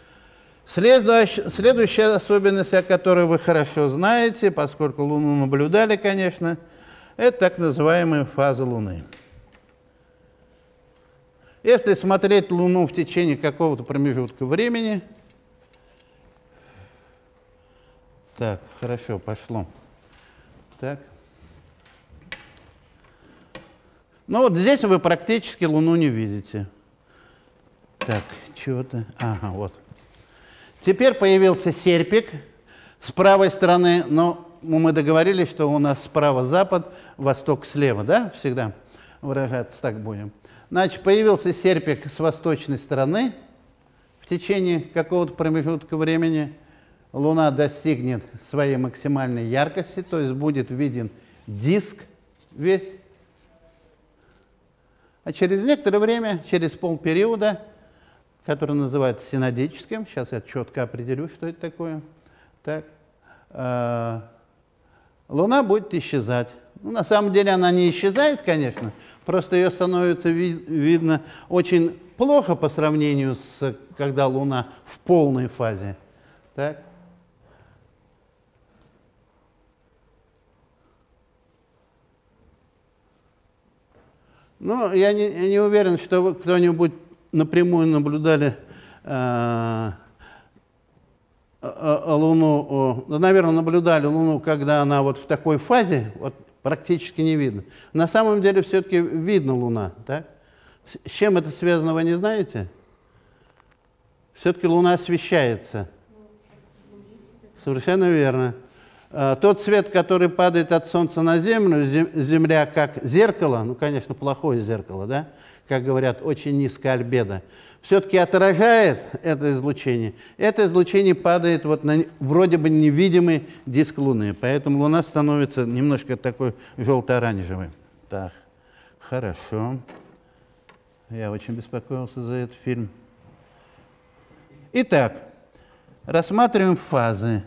S1: Следующая особенность, о которой вы хорошо знаете, поскольку Луну наблюдали, конечно, это так называемая фаза Луны. Если смотреть Луну в течение какого-то промежутка времени, так, хорошо, пошло. Так. Ну вот здесь вы практически Луну не видите. Так, чего-то... Ага, вот. Теперь появился серпик с правой стороны, но мы договорились, что у нас справа запад, восток слева, да? Всегда выражаться так будем. Значит, появился серпик с восточной стороны. В течение какого-то промежутка времени Луна достигнет своей максимальной яркости, то есть будет виден диск весь. А через некоторое время, через полпериода, который называется синодическим, сейчас я четко определю, что это такое, так, Луна будет исчезать. Ну, на самом деле она не исчезает, конечно, просто ее становится видно очень плохо по сравнению с, когда Луна в полной фазе. Так. Ну, я не уверен, что вы кто-нибудь напрямую наблюдали Луну, наверное, наблюдали Луну, когда она вот в такой фазе, вот практически не видно. На самом деле все-таки видно Луна, так? С чем это связано, вы не знаете? Все-таки Луна освещается. Совершенно верно. Тот свет, который падает от Солнца на Землю, Земля как зеркало, ну, конечно, плохое зеркало, да, как говорят, очень низкая альбедо, все-таки отражает это излучение. Это излучение падает вот на вроде бы невидимый диск Луны, поэтому Луна становится немножко такой желто-оранжевой. Так, хорошо. Я очень беспокоился за этот фильм. Итак, рассматриваем фазы.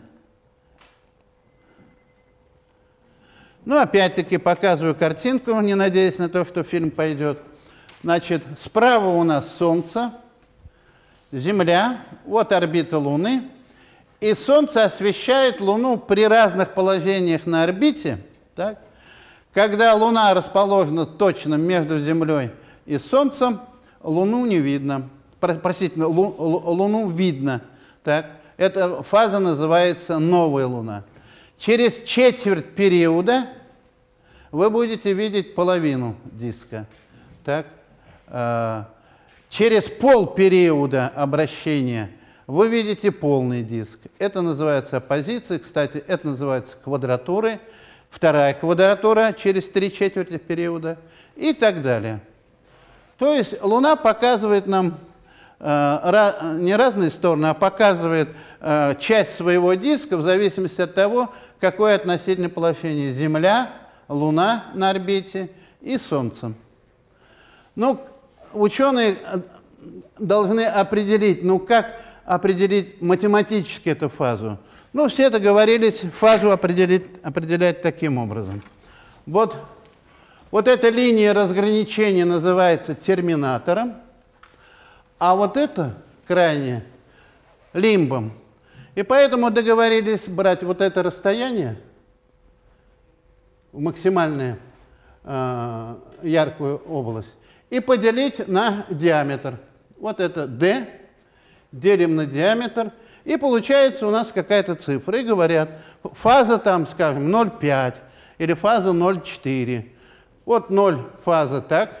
S1: Ну, опять-таки, показываю картинку, не надеясь на то, что фильм пойдет. Значит, справа у нас Солнце, Земля, вот орбита Луны. И Солнце освещает Луну при разных положениях на орбите. Так? Когда Луна расположена точно между Землей и Солнцем, Луну не видно. Простите, Луну видно. Так? Эта фаза называется новая Луна. Через четверть периода вы будете видеть половину диска. Так? Через полпериода обращения вы видите полный диск. Это называется оппозицией. Кстати, это называется квадратурой. Вторая квадратура через 3/4 периода и так далее. То есть Луна показывает нам не разные стороны, а показывает часть своего диска в зависимости от того, какое относительное положение Земля, Луна на орбите и Солнце. Ну, ученые должны определить, ну как определить математически эту фазу. Ну, все договорились фазу определять таким образом. Вот эта линия разграничения называется терминатором, а вот это крайне лимбом. И поэтому договорились брать вот это расстояние в максимальную яркую область и поделить на диаметр. Вот это d, делим на диаметр, и получается у нас какая-то цифра. И говорят, фаза там, скажем, 0,5 или фаза 0,4. Вот 0 фаза так,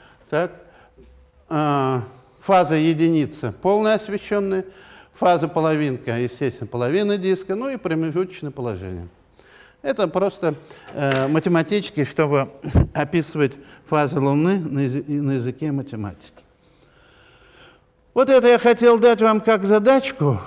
S1: фаза единица полная освещенная, фаза половинка, естественно, половина диска, ну и промежуточное положение. Это просто математически, чтобы описывать фазы Луны на языке математики. Вот это я хотел дать вам как задачку,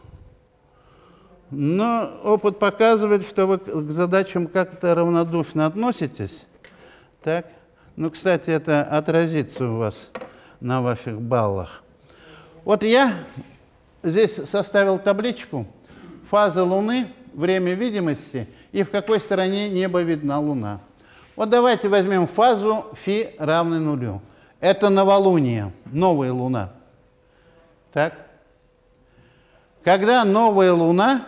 S1: но опыт показывает, что вы к задачам как-то равнодушно относитесь. Так? Ну, кстати, это отразится у вас на ваших баллах. Вот я здесь составил табличку фазы Луны, время видимости и в какой стороне неба видна Луна. Вот давайте возьмем фазу φ равной нулю. Это новолуние, новая Луна. Так? Когда новая Луна,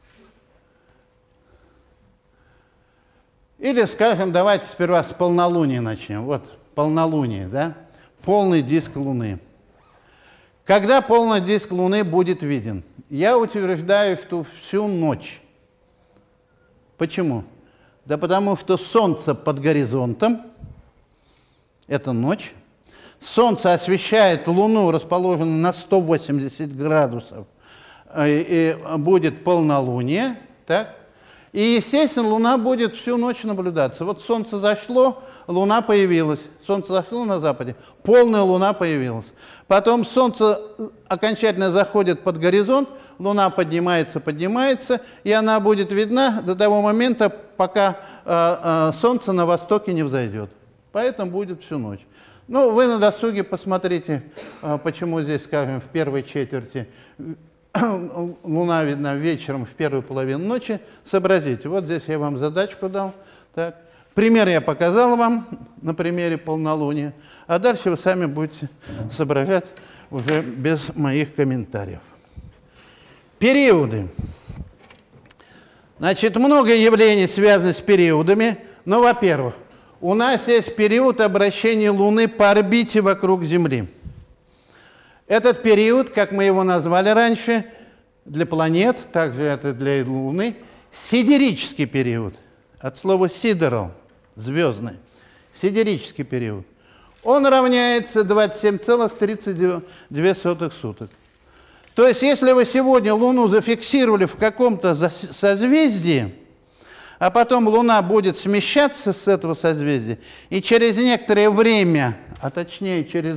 S1: или, скажем, давайте сперва с полнолуния начнем. Вот полнолуние, да? Полный диск Луны. Когда полный диск Луны будет виден? Я утверждаю, что всю ночь. Почему? Да потому что Солнце под горизонтом, это ночь. Солнце освещает Луну, расположенную на 180 градусов, и будет полнолуние, так? И, естественно, Луна будет всю ночь наблюдаться. Вот Солнце зашло, Луна появилась. Солнце зашло на западе, полная Луна появилась. Потом Солнце окончательно заходит под горизонт, Луна поднимается, и она будет видна до того момента, пока Солнце на востоке не взойдет. Поэтому будет всю ночь. Ну, вы на досуге посмотрите, почему здесь, скажем, в первой четверти Луна видна вечером в первую половину ночи. Сообразите, вот здесь я вам задачку дал. Так. Пример я показал вам на примере полнолуния, а дальше вы сами будете соображать уже без моих комментариев. Периоды. Значит, много явлений связано с периодами. Но, во-первых, у нас есть период обращения Луны по орбите вокруг Земли. Этот период, как мы его назвали раньше, для планет, также это для Луны, сидерический период. От слова sidereal, звездный. Сидерический период. Он равняется 27,32 суток. То есть, если вы сегодня Луну зафиксировали в каком-то созвездии, а потом Луна будет смещаться с этого созвездия, и через некоторое время, а точнее через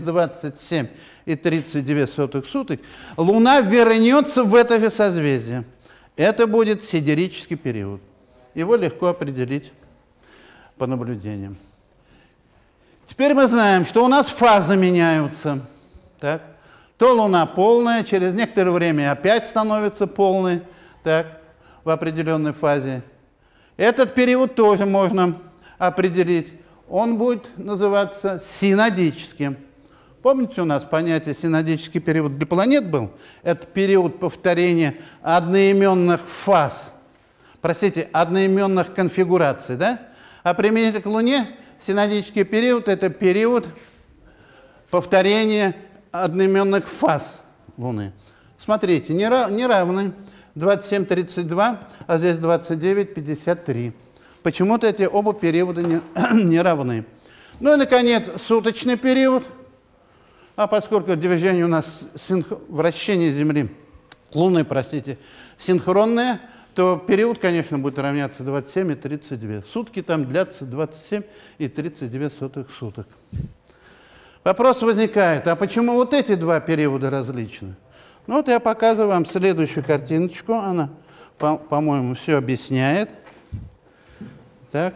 S1: 27,32 суток, Луна вернется в это же созвездие. Это будет сидерический период. Его легко определить по наблюдениям. Теперь мы знаем, что у нас фазы меняются. Так. То Луна полная, через некоторое время опять становится полной, так, в определенной фазе. Этот период тоже можно определить. Он будет называться синодическим. Помните, у нас понятие синодический период для планет был? Это период повторения одноименных фаз, простите, одноименных конфигураций, да? А применительно к Луне синодический период – это период повторения одноименных фаз Луны. Смотрите, неравны 27-32, а здесь 29-53. Почему-то эти оба периода не равны. Ну и, наконец, суточный период. А поскольку движение у нас, вращение Земли, Луны, простите, синхронное, то период, конечно, будет равняться 27 и 32. Сутки там длятся 27 и 32 суток. Вопрос возникает, а почему вот эти два периода различны? Ну вот я показываю вам следующую картиночку. Она, по-моему, все объясняет. Так.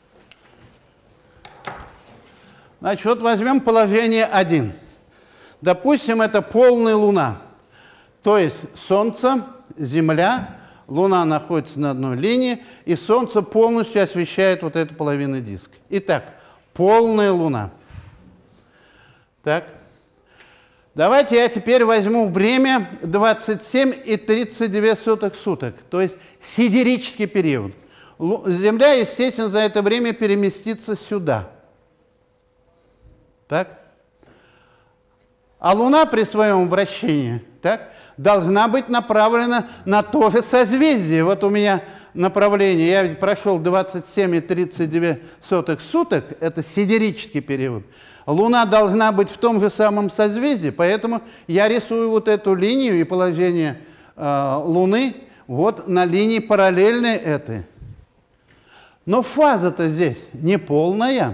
S1: Значит, вот возьмем положение 1. Допустим, это полная Луна. То есть Солнце, Земля, Луна находится на одной линии, и Солнце полностью освещает вот эту половину диска. Итак, полная Луна. Так. Давайте я теперь возьму время 27 и 32 суток, то есть сидерический период. Земля, естественно, за это время переместится сюда. Так? А Луна при своем вращении, так, должна быть направлена на то же созвездие. Вот у меня направление, я ведь прошел 27 и 32 суток, это сидерический период. Луна должна быть в том же самом созвездии, поэтому я рисую вот эту линию и положение Луны вот на линии параллельной этой. Но фаза-то здесь не полная.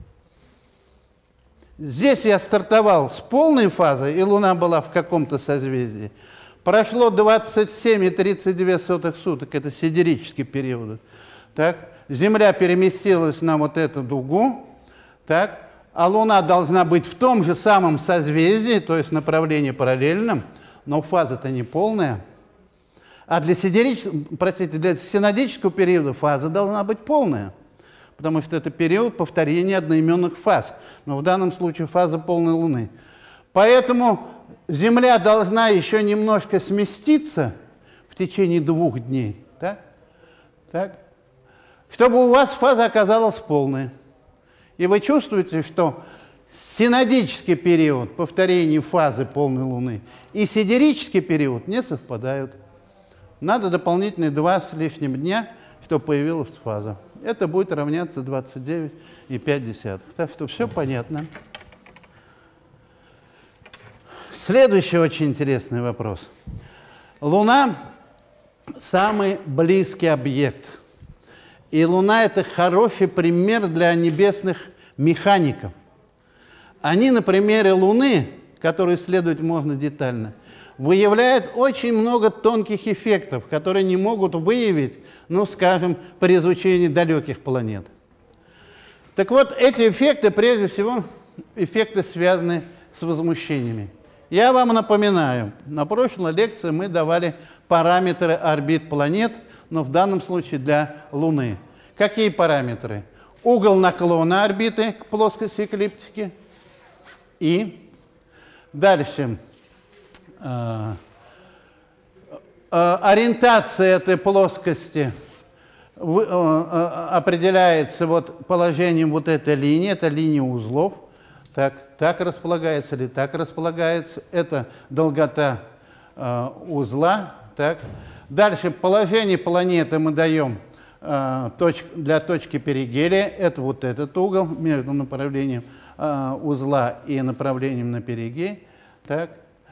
S1: Здесь я стартовал с полной фазой, и Луна была в каком-то созвездии. Прошло 27 и 32 суток, это сидерический период. Так? Земля переместилась на вот эту дугу, так? А Луна должна быть в том же самом созвездии, то есть направлении параллельном, но фаза-то не полная. А для синодического периода фаза должна быть полная, потому что это период повторения одноименных фаз. Но в данном случае фаза полной Луны. Поэтому Земля должна еще немножко сместиться в течение 2 дней, так? Так? Чтобы у вас фаза оказалась полной. И вы чувствуете, что синодический период повторения фазы полной Луны и сидерический период не совпадают. Надо дополнительные 2 с лишним дня, чтобы появилась фаза. Это будет равняться 29,5. Так что все понятно. Следующий очень интересный вопрос. Луна – самый близкий объект. И Луна – это хороший пример для небесных механиков. Они на примере Луны, которую исследовать можно детально, выявляют очень много тонких эффектов, которые не могут выявить, ну, скажем, при изучении далеких планет. Так вот, эти эффекты, прежде всего, эффекты, связанные с возмущениями. Я вам напоминаю, на прошлой лекции мы давали параметры орбит планет, но в данном случае для Луны. Какие параметры? Угол наклона орбиты к плоскости эклиптики. И дальше ориентация этой плоскости определяется вот положением вот этой линии, это линия узлов. Так располагается или так располагается. Это долгота узла. Так. Дальше положение планеты мы даем для точки перигелия. Это вот этот угол между направлением узла и направлением на перигей. Так.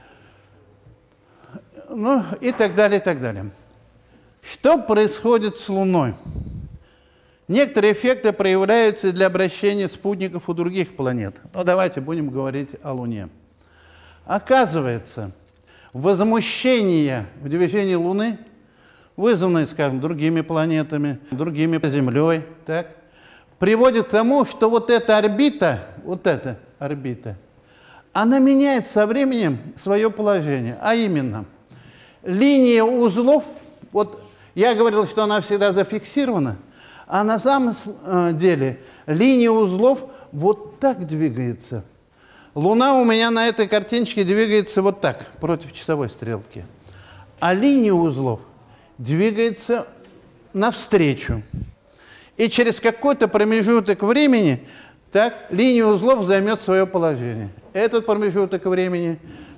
S1: Ну и так далее, и так далее. Что происходит с Луной? Некоторые эффекты проявляются для обращения спутников у других планет. Но давайте будем говорить о Луне. Оказывается, возмущение в движении Луны, вызванное, скажем, другими планетами, другими Землей, так, приводит к тому, что вот эта орбита вот эта орбита, она меняет со временем свое положение. А именно, линия узлов, вот я говорил, что она всегда зафиксирована, а на самом деле линия узлов вот так двигается. Луна у меня на этой картиночке двигается вот так, против часовой стрелки. А линия узлов двигается навстречу. И через какой-то промежуток времени так, линия узлов займет свое положение. Этот промежуток времени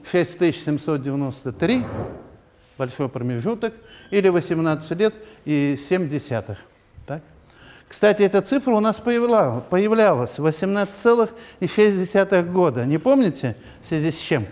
S1: 6793, большой промежуток, или 18 лет и 7 десятых. Так? Кстати, эта цифра у нас появлялась 18,6 года. Не помните, в связи с чем?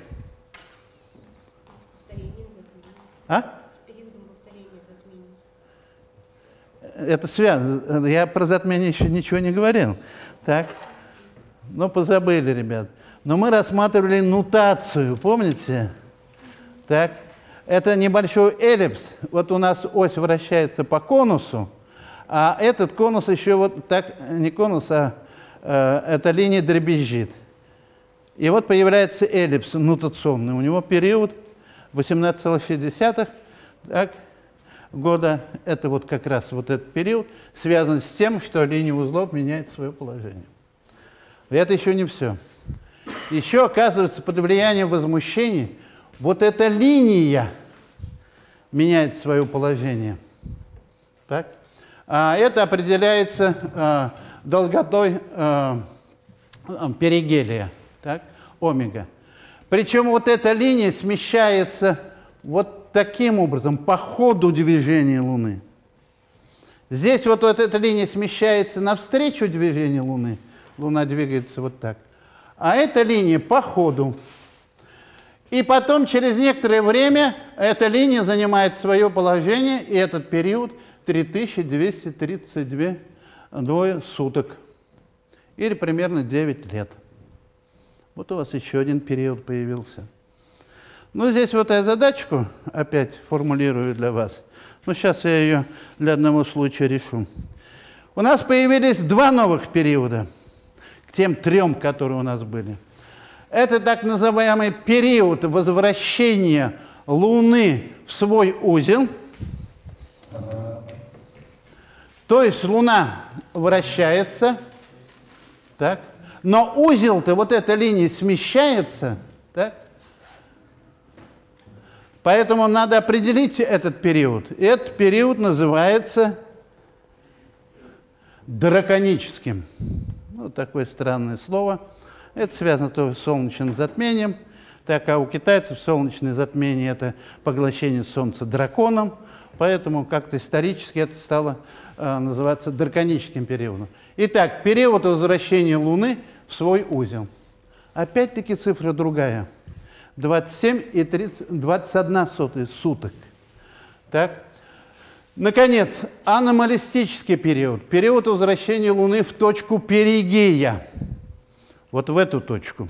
S1: А?
S2: С периодом повторения затмений.
S1: Это связано. Я про затмение еще ничего не говорил. Так? Ну, позабыли, ребят. Но мы рассматривали нутацию, помните? Так? Это небольшой эллипс. Вот у нас ось вращается по конусу, а этот конус еще вот так, не конус, а эта линия дребезжит. И вот появляется эллипс нутационный. У него период 18,6 года. Это вот как раз вот этот период связан с тем, что линия узлов меняет свое положение. И это еще не все. Еще, оказывается, под влиянием возмущений вот эта линия меняет свое положение. Так? А это определяется долготой перигелия, так? Омега. Причем вот эта линия смещается вот таким образом по ходу движения Луны. Здесь вот эта линия смещается навстречу движению Луны. Луна двигается вот так. А эта линия по ходу. И потом, через некоторое время, эта линия занимает свое положение, и этот период 3232 суток. Или примерно 9 лет. Вот у вас еще один период появился. Ну, здесь вот я задачку опять формулирую для вас. Но сейчас я ее для одного случая решу. У нас появились два новых периода к тем трем, которые у нас были. Это так называемый период возвращения Луны в свой узел. То есть Луна вращается, так, но узел-то, вот эта линия смещается, так? Поэтому надо определить этот период. И этот период называется драконическим. Ну, такое странное слово. Это связано тоже с солнечным затмением. Так, а у китайцев солнечное затмение – это поглощение Солнца драконом. Поэтому как-то исторически это стало называться драконическим периодом. Итак, период возвращения Луны в свой узел. Опять-таки цифра другая. 27,21 суток. Так. Наконец, аномалистический период. Период возвращения Луны в точку перигея. Вот в эту точку.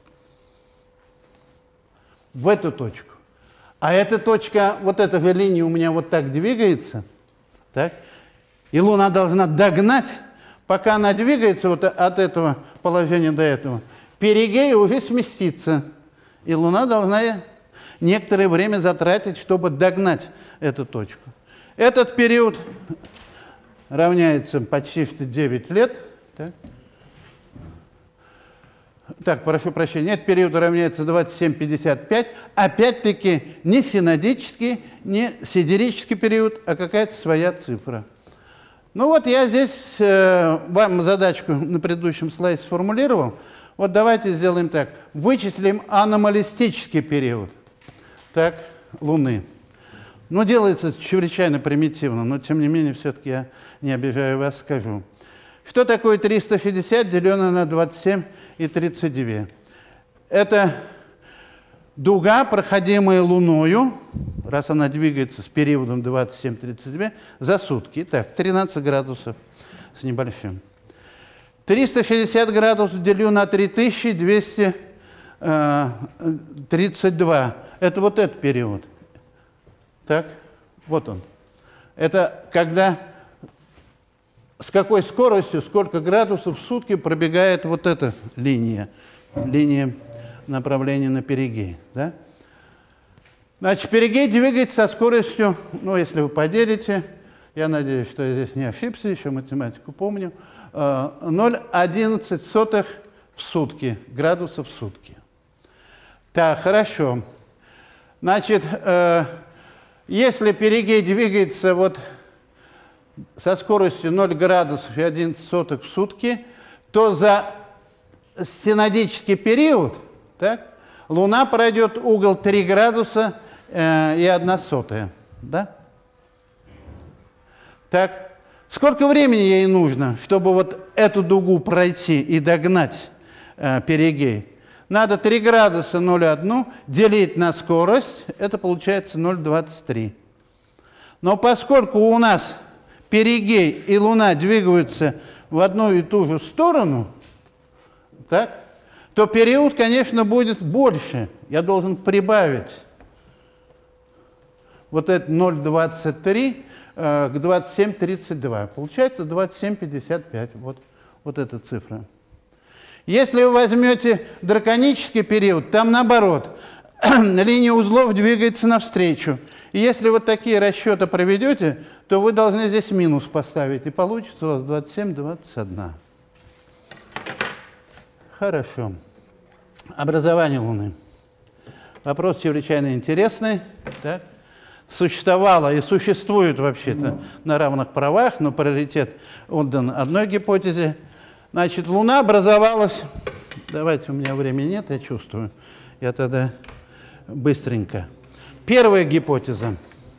S1: В эту точку. А эта точка, вот эта же линия у меня вот так двигается. Так. И Луна должна догнать, пока она двигается вот от этого положения до этого, перигей уже сместится. И Луна должна некоторое время затратить, чтобы догнать эту точку. Этот период равняется почти что 9 лет. Так, прошу прощения, этот период равняется 27,55. Опять-таки не синодический, не сидерический период, а какая-то своя цифра. Ну вот я здесь вам задачку на предыдущем слайде сформулировал. Вот давайте сделаем так. Вычислим аномалистический период так, Луны. Ну, делается чрезвычайно примитивно, но тем не менее, все-таки я не обижаю вас, скажу. Что такое 360, деленное на 27,32? Это дуга, проходимая Луною, раз она двигается с периодом 27,32, за сутки. Итак, 13 градусов с небольшим. 360 градусов делю на 3232. Это вот этот период. Так, вот он. Это когда с какой скоростью, сколько градусов в сутки пробегает вот эта линия направления на перигей. Да? Значит, перигей двигается со скоростью, ну, если вы поделите, я надеюсь, что я здесь не ошибся, еще математику помню, 0,11 в сутки, градусов в сутки. Так, хорошо. Значит, если перигей двигается вот со скоростью 0 градусов и 11 в сутки, то за синодический период, так, Луна пройдет угол 3 градуса и 1/100. Да? Так, сколько времени ей нужно, чтобы вот эту дугу пройти и догнать перигей? Надо 3 градуса 0,1 делить на скорость, это получается 0,23. Но поскольку у нас перигей и Луна двигаются в одну и ту же сторону, так, то период, конечно, будет больше. Я должен прибавить вот это 0,23 к 27,32. Получается 27,55. Вот эта цифра. Если вы возьмете драконический период, там наоборот, линия узлов двигается навстречу. И если вот такие расчеты проведете, то вы должны здесь минус поставить, и получится у вас 27,21. Хорошо. Образование Луны. Вопрос чрезвычайно интересный. Так? Существовало и существует вообще-то на равных правах, но приоритет отдан одной гипотезе. Значит, Луна образовалась... Давайте, у меня времени нет, я чувствую. Я тогда быстренько. Первая гипотеза,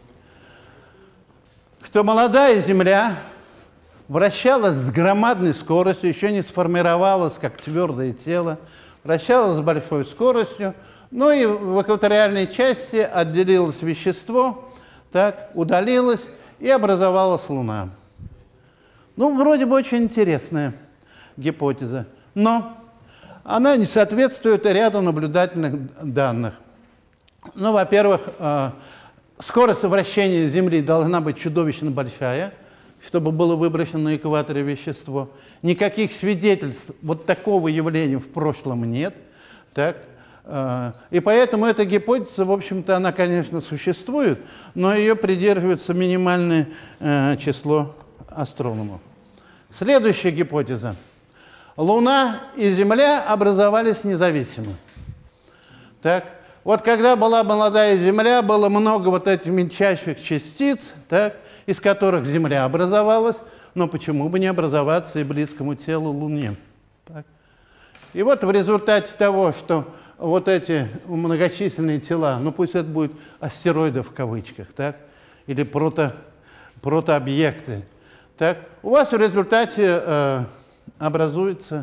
S1: что молодая Земля вращалась с громадной скоростью, еще не сформировалась как твердое тело, вращалась с большой скоростью, ну и в экваториальной части отделилось вещество, так, удалилось, и образовалась Луна. Ну, вроде бы очень интересная гипотеза, но она не соответствует ряду наблюдательных данных. Ну, во-первых, скорость вращения Земли должна быть чудовищно большая, чтобы было выброшено на экваторе вещество. Никаких свидетельств вот такого явления в прошлом нет. Так? И поэтому эта гипотеза, в общем-то, она, конечно, существует, но ее придерживается минимальное число астрономов. Следующая гипотеза. Луна и Земля образовались независимо. Так? Вот когда была молодая Земля, было много вот этих мельчайших частиц, так, из которых Земля образовалась, но почему бы не образоваться и близкому телу Луне? Так? И вот в результате того, что вот эти многочисленные тела, ну пусть это будет астероиды в кавычках, так, или протообъекты, так, у вас в результате образуется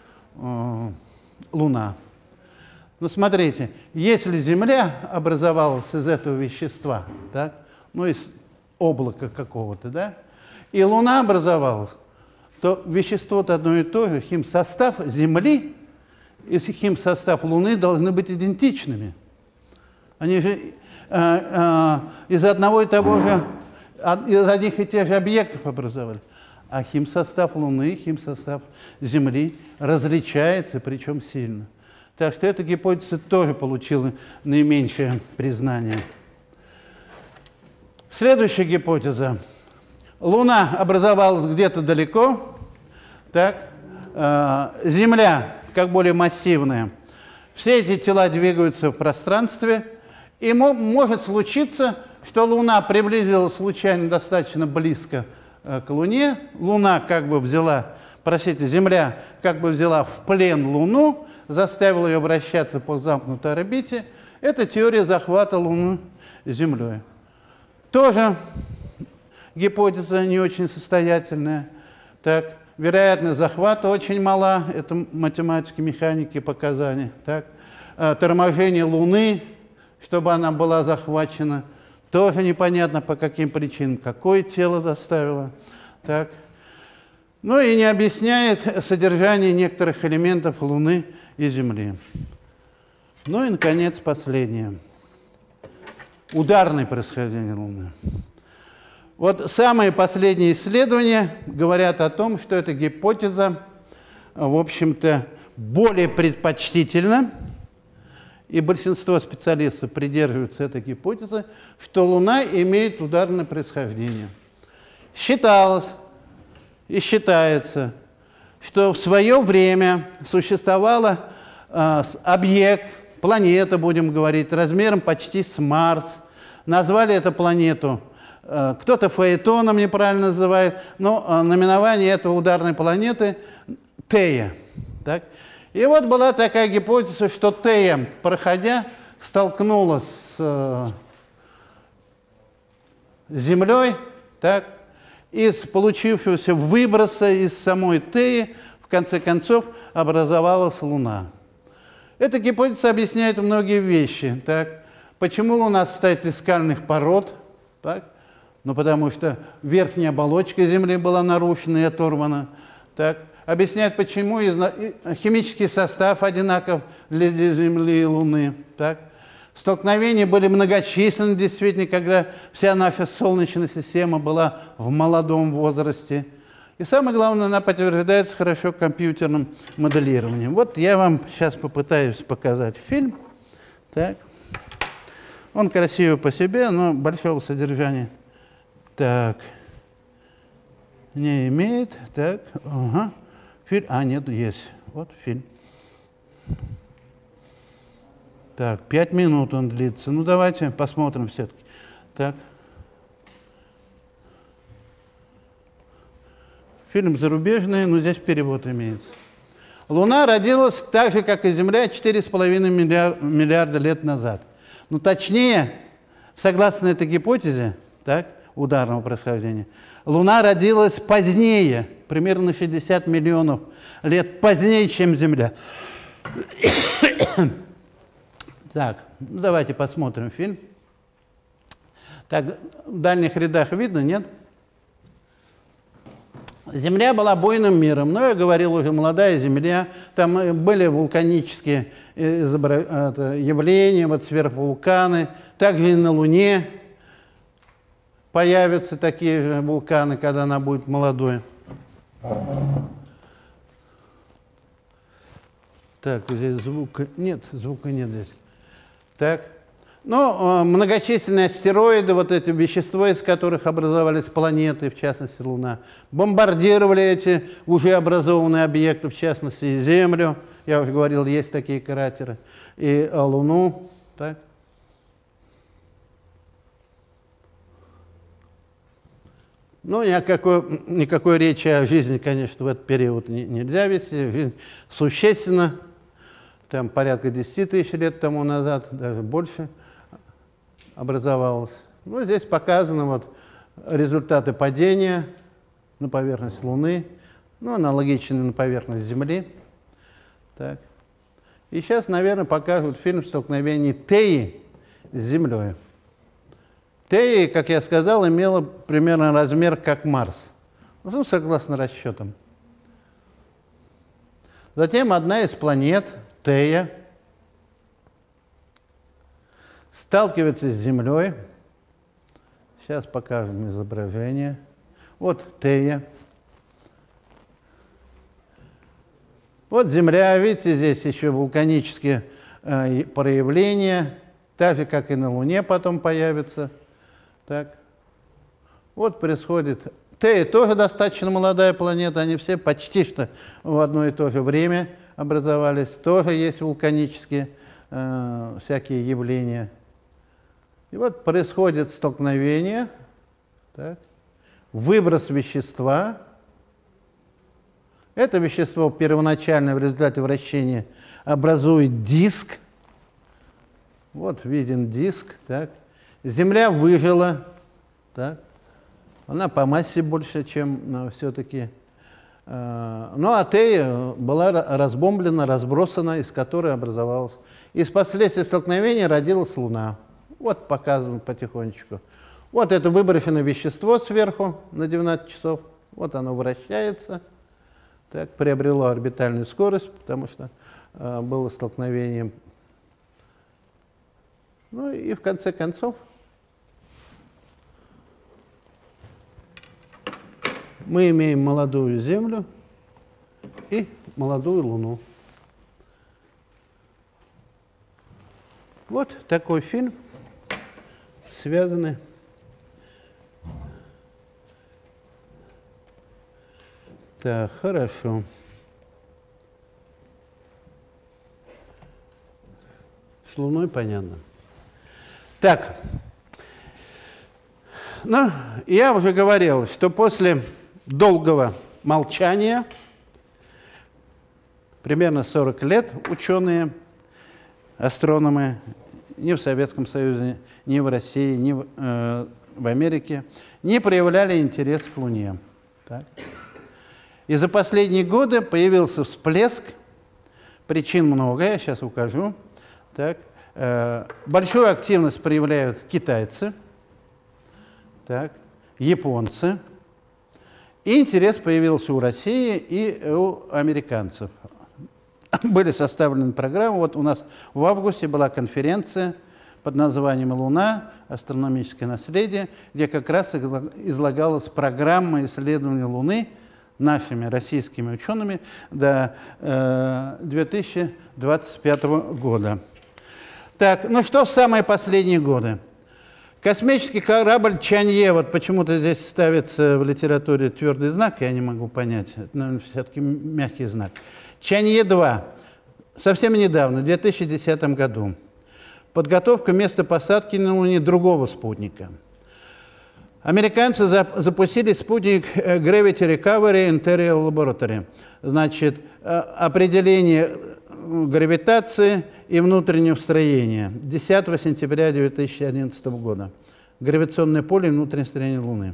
S1: Луна. Ну, смотрите, если Земля образовалась из этого вещества, так, ну, из облака какого-то, да, и Луна образовалась, то вещество-то одно и то же, химсостав Земли и химсостав Луны должны быть идентичными. Они же из одного и того же, из одних и тех же объектов образовали. А химсостав Луны, химсостав Земли различается, причем сильно. Так что эта гипотеза тоже получила наименьшее признание. Следующая гипотеза. Луна образовалась где-то далеко, так, Земля, как более массивная. Все эти тела двигаются в пространстве, и может случиться, что Луна приблизилась случайно достаточно близко к Луне, Луна как бы взяла, простите, Земля как бы взяла в плен Луну, заставила ее вращаться по замкнутой орбите. Это теория захвата Луны Землей. Тоже гипотеза не очень состоятельная. Так, вероятность захвата очень мала, это математики, механики показания. Так, торможение Луны, чтобы она была захвачена, тоже непонятно по каким причинам, какое тело заставило. Так. Ну и не объясняет содержание некоторых элементов Луны и Земли. Ну и, наконец, последнее. Ударное происхождение Луны. Вот самые последние исследования говорят о том, что эта гипотеза, в общем-то, более предпочтительна, и большинство специалистов придерживаются этой гипотезы, что Луна имеет ударное происхождение. Считалось и считается, что в свое время существовал объект, планета, будем говорить, размером почти с Марс. Назвали эту планету, кто-то Фаэтоном неправильно называет, но наименование этого ударной планеты Тея. Так? И вот была такая гипотеза, что Тея, проходя, столкнулась с Землей, так? Из получившегося выброса из самой Теи, в конце концов, образовалась Луна. Эта гипотеза объясняет многие вещи. Так? Почему Луна состоит из скальных пород? Так? Ну, потому что верхняя оболочка Земли была нарушена и оторвана. Так? Объясняет, почему химический состав одинаков для Земли и Луны. Так? Столкновения были многочисленны, действительно, когда вся наша Солнечная система была в молодом возрасте. И самое главное, она подтверждается хорошо компьютерным моделированием. Вот я вам сейчас попытаюсь показать фильм. Так. Он красивый по себе, но большого содержания так не имеет. Так. Ага. Фильм. А, нет, есть. Вот фильм. Так, 5 минут он длится. Ну, давайте посмотрим все-таки. Так. Фильм зарубежный, но здесь перевод имеется. Луна родилась так же, как и Земля, 4,5 миллиарда лет назад. Ну, точнее, согласно этой гипотезе, так, ударного происхождения, Луна родилась позднее, примерно 60 миллионов лет позднее, чем Земля. Так, ну давайте посмотрим фильм. Так, в дальних рядах видно, нет? Земля была буйным миром, но я говорил уже, молодая Земля, там были вулканические явления, вот сверхвулканы, также и на Луне появятся такие же вулканы, когда она будет молодой. Так, здесь звука нет здесь. Так. Ну, многочисленные астероиды, вот эти вещества, из которых образовались планеты, в частности Луна, бомбардировали эти уже образованные объекты, в частности и Землю, я уже говорил, есть такие кратеры, и Луну. Так. Ну, никакой речи о жизни, конечно, в этот период нельзя вести. Жизнь существенно, там порядка 10 тысяч лет тому назад, даже больше, образовалась. Ну, здесь показаны вот результаты падения на поверхность Луны, ну, аналогичные на поверхность Земли. Так. И сейчас, наверное, покажут фильм «Столкновение Теи с Землей». Тея, как я сказал, имела примерно размер как Марс, ну, согласно расчетам. Затем одна из планет, Тея, сталкивается с Землей. Сейчас покажем изображение. Вот Тея. Вот Земля, видите, здесь еще вулканические проявления, так же, как и на Луне потом появятся. Так. Вот происходит. Тея тоже достаточно молодая планета, они все почти что в одно и то же время образовались. Тоже есть вулканические всякие явления. И вот происходит столкновение, так, выброс вещества. Это вещество первоначально в результате вращения образует диск. Вот виден диск. Так. Земля выжила, так. Она по массе больше, чем все-таки. Ну, а Тея была разбомблена, разбросана, из которой образовалась. Из последствий столкновения родилась Луна. Вот показываем потихонечку. Вот это выброшенное вещество сверху на 12 часов. Вот оно вращается. Так, приобрело орбитальную скорость, потому что было столкновение. Ну и в конце концов мы имеем молодую Землю и молодую Луну. Вот такой фильм, связанный так, хорошо. С Луной понятно. Так, ну, я уже говорил, что после долгого молчания, примерно 40 лет, ученые, астрономы, ни в Советском Союзе, ни в России, ни в Америке не проявляли интерес к Луне. Так. И за последние годы появился всплеск, причин много, я сейчас укажу. Так. Большую активность проявляют китайцы, так, японцы. И интерес появился у России и у американцев. Были составлены программы. Вот у нас в августе была конференция под названием «Луна. Астрономическое наследие», где как раз излагалась программа исследования Луны нашими российскими учеными до 2025 года. Так, ну что в самые последние годы? Космический корабль Чанье, вот почему-то здесь ставится в литературе твердый знак, я не могу понять, это, наверное, все-таки мягкий знак. Чанье-2, совсем недавно, в 2010 году. Подготовка места посадки на Луне другого спутника. Американцы запустили спутник Gravity Recovery Interior Laboratory. Значит, определение гравитации и внутреннего строения 10 сентября 2011 года. Гравитационное поле и внутреннее строение Луны.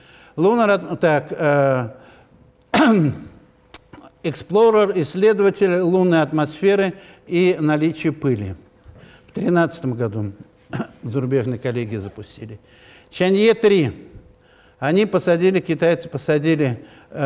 S1: Explorer, исследователь лунной атмосферы и наличия пыли. В 2013 году зарубежные коллеги запустили. Чанье-3. Они посадили, китайцы посадили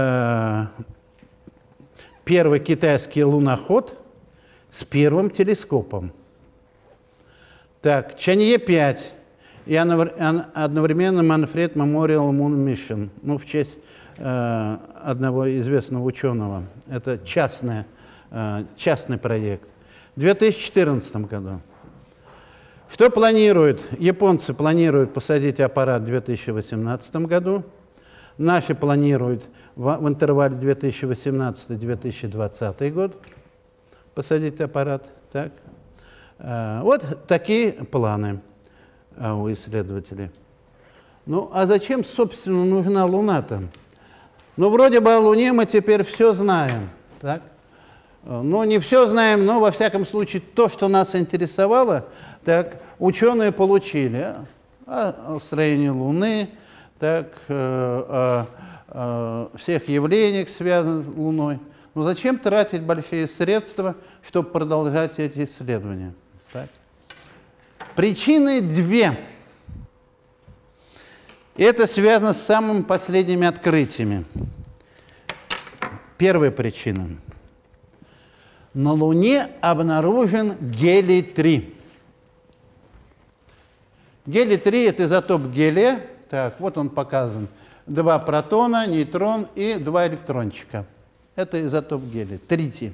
S1: первый китайский луноход с первым телескопом. Так, Чанье-5 и одновременно Manfred Memorial Moon Mission, ну, в честь одного известного ученого. Это частный проект. В 2014 году. Что планируют? Японцы планируют посадить аппарат в 2018 году. Наши планируют в интервале 2018-2020 год посадить аппарат. Так. Вот такие планы у исследователей. Ну, а зачем, собственно, нужна Луна-то? Ну, вроде бы о Луне мы теперь все знаем. Так? Ну, не все знаем, но, во всяком случае, то, что нас интересовало, так, ученые получили. О строении Луны, так, о всех явлениях, связанных с Луной. Но зачем тратить большие средства, чтобы продолжать эти исследования? Так. Причины две. Это связано с самыми последними открытиями. Первая причина. На Луне обнаружен гелий-3. Гелий-3 – это изотоп гелия. Так, вот он показан. 2 протона, нейтрон и 2 электрончика. Это изотоп гелия, тритий.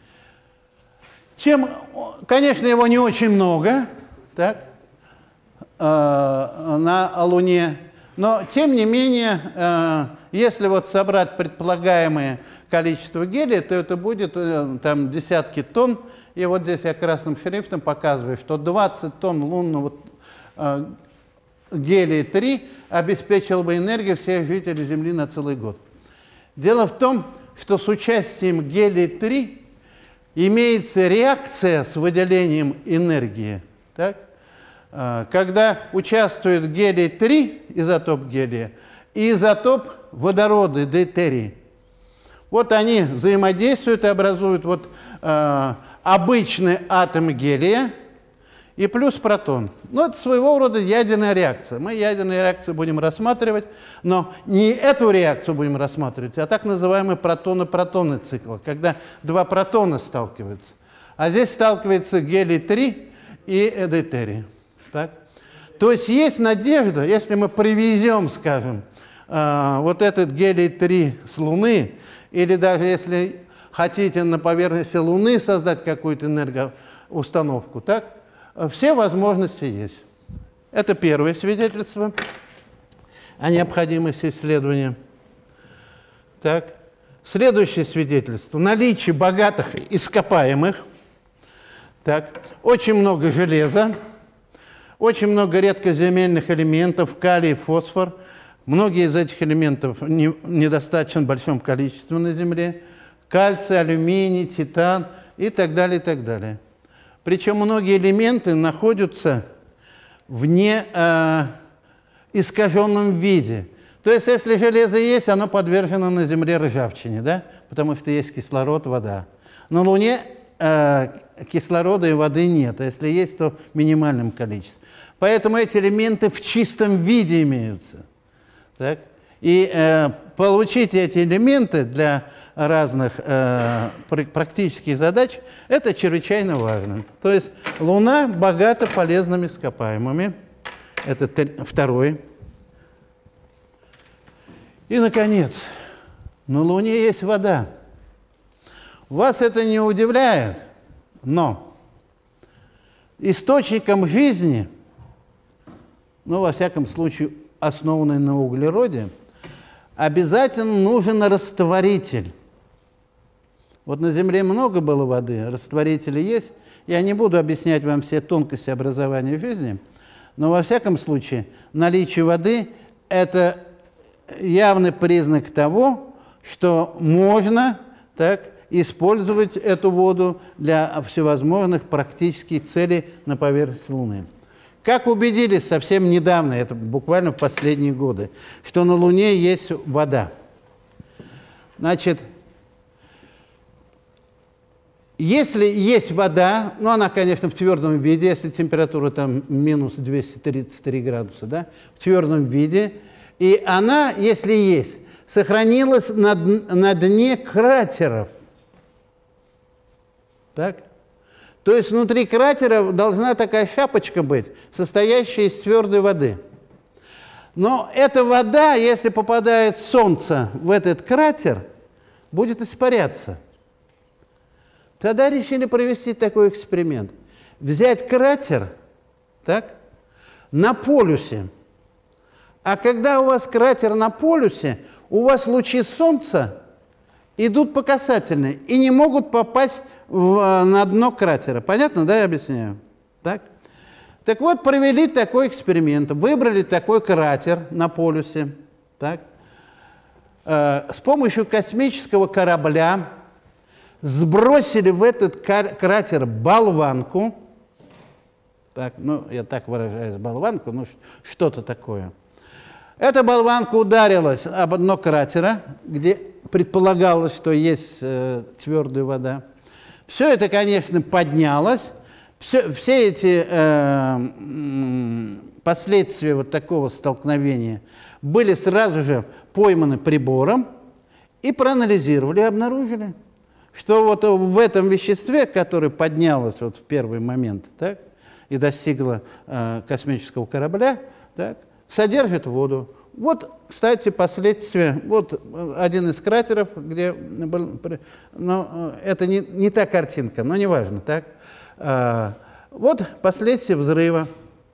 S1: Конечно, его не очень много, так, на Луне, но тем не менее, если вот собрать предполагаемое количество гелия, то это будет там десятки тонн. И вот здесь я красным шрифтом показываю, что 20 тонн лунного гелия-3 обеспечил бы энергию всех жителей Земли на целый год. Дело в том, что с участием гелия-3 имеется реакция с выделением энергии. Так? Когда участвует гелий-3, изотоп гелия, и изотоп водорода, дейтерий. Вот они взаимодействуют и образуют вот, обычный атом гелия и плюс протон. Ну, это своего рода ядерная реакция. Мы ядерные реакции будем рассматривать, но не эту реакцию будем рассматривать, а так называемый протоно-протонный цикл, когда два протона сталкиваются. А здесь сталкивается гелий-3 и дейтерий. Так? То есть есть надежда, если мы привезем, скажем, вот этот гелий-3 с Луны, или даже если хотите на поверхности Луны создать какую-то энергоустановку, так, все возможности есть. Это первое свидетельство о необходимости исследования. Так. Следующее свидетельство. Наличие богатых ископаемых. Так. Очень много железа, очень много редкоземельных элементов, калий, фосфор. Многие из этих элементов недостаточно в большом количестве на Земле. Кальций, алюминий, титан и так далее, и так далее. Причем многие элементы находятся в неискаженном виде. То есть, если железо есть, оно подвержено на Земле ржавчине, да? Потому что есть кислород, вода. На Луне кислорода и воды нет, а если есть, то в минимальном количестве. Поэтому эти элементы в чистом виде имеются. Так? И получить эти элементы для разных практических задач, это чрезвычайно важно. То есть Луна богата полезными ископаемыми. Это второй. И, наконец, на Луне есть вода. Вас это не удивляет, но источником жизни, ну, во всяком случае, основанный на углероде, обязательно нужен растворитель. Вот на Земле много было воды, растворители есть. Я не буду объяснять вам все тонкости образования жизни, но во всяком случае наличие воды – это явный признак того, что можно так использовать эту воду для всевозможных практических целей на поверхности Луны. Как убедились совсем недавно, это буквально в последние годы, что на Луне есть вода. Значит, если есть вода, ну она, конечно, в твердом виде, если температура там минус 233 градуса, да, в твердом виде, и она, если есть, сохранилась на дне кратеров. Так? То есть внутри кратеров должна такая шапочка быть, состоящая из твердой воды. Но эта вода, если попадает солнце в этот кратер, будет испаряться. Тогда решили провести такой эксперимент. Взять кратер так, на полюсе. А когда у вас кратер на полюсе, у вас лучи солнца идут по касательной и не могут попасть на дно кратера. Понятно, да, я объясняю? Так? Так вот, провели такой эксперимент, выбрали такой кратер на полюсе, так? С помощью космического корабля сбросили в этот кратер болванку, так, ну, я так выражаюсь, болванку, ну, что-то такое. Эта болванка ударилась об дно кратера, где предполагалось, что есть твердая вода. Все это, конечно, поднялось. Все эти последствия вот такого столкновения были сразу же пойманы прибором и проанализировали, и обнаружили, что вот в этом веществе, которое поднялось вот в первый момент, так, и достигло космического корабля, так, содержит воду. Вот, кстати, последствия. Вот один из кратеров, где был, но это не та картинка, но неважно, так. Вот последствия взрыва.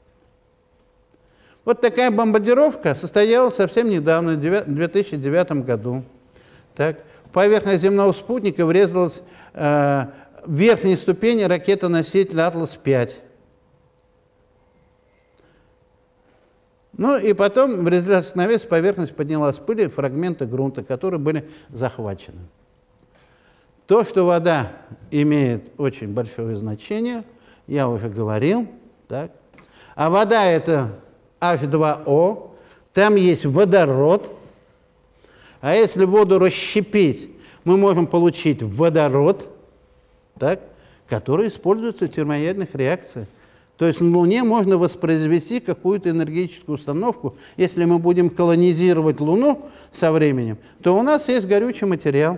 S1: Вот такая бомбардировка состоялась совсем недавно, в 2009 году. Так. В поверхность земного спутника врезалась в верхней ступени ракета-носитель «Атлас-5». Ну и потом в результате столкновения с поверхности поднялась пыль и фрагменты грунта, которые были захвачены. То, что вода имеет очень большое значение, я уже говорил. Так. А вода – это H2O, там есть водород. А если воду расщепить, мы можем получить водород, так, который используется в термоядерных реакциях. То есть на Луне можно воспроизвести какую-то энергетическую установку. Если мы будем колонизировать Луну со временем, то у нас есть горючий материал.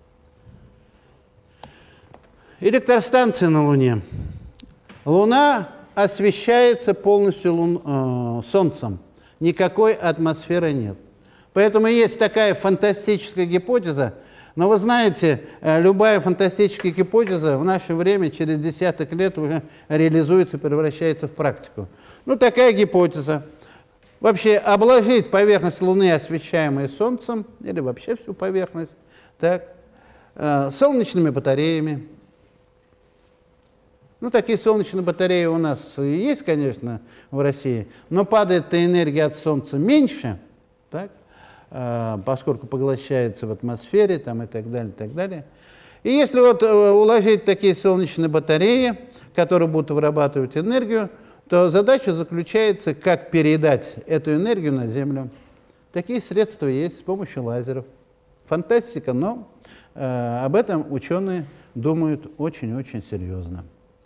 S1: Электростанция на Луне. Луна освещается полностью Солнцем. Никакой атмосферы нет. Поэтому есть такая фантастическая гипотеза, но вы знаете, любая фантастическая гипотеза в наше время через десяток лет уже реализуется, превращается в практику. Ну, такая гипотеза. Вообще обложить поверхность Луны, освещаемой Солнцем, или вообще всю поверхность, так, солнечными батареями. Ну, такие солнечные батареи у нас есть, конечно, в России, но падает энергия от Солнца меньше, так, поскольку поглощается в атмосфере там, и так далее, и так далее. И если вот уложить такие солнечные батареи, которые будут вырабатывать энергию, то задача заключается, как передать эту энергию на Землю. Такие средства есть с помощью лазеров. Фантастика, но об этом ученые думают очень-очень серьезно.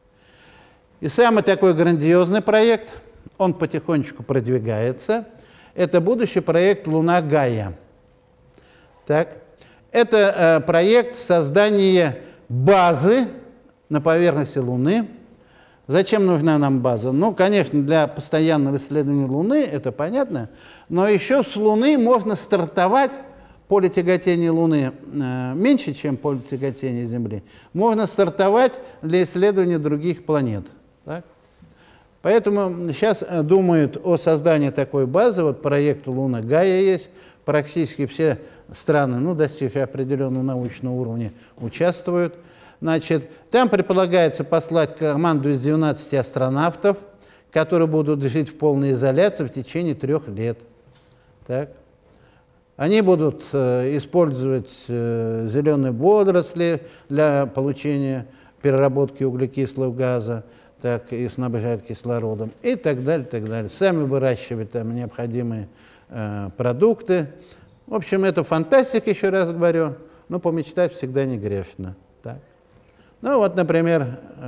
S1: И самый такой грандиозный проект, он потихонечку продвигается, это будущий проект «Луна Гайя». Так. Это проект создания базы на поверхности Луны. Зачем нужна нам база? Ну, конечно, для постоянного исследования Луны, это понятно, но еще с Луны можно стартовать, поле тяготения Луны меньше, чем поле тяготения Земли, можно стартовать для исследования других планет. Так? Поэтому сейчас думают о создании такой базы, вот проект «Луна Гайя» есть, практически все страны, ну, достигшие определенного научного уровня, участвуют. Значит, там предполагается послать команду из 12 астронавтов, которые будут жить в полной изоляции в течение 3 лет. Так. Они будут использовать зеленые водоросли для получения переработки углекислого газа, так, и снабжать кислородом, и так далее, так далее. Сами выращивать там необходимые продукты. В общем, это фантастика, еще раз говорю, но помечтать всегда не грешно. Так. Ну вот, например,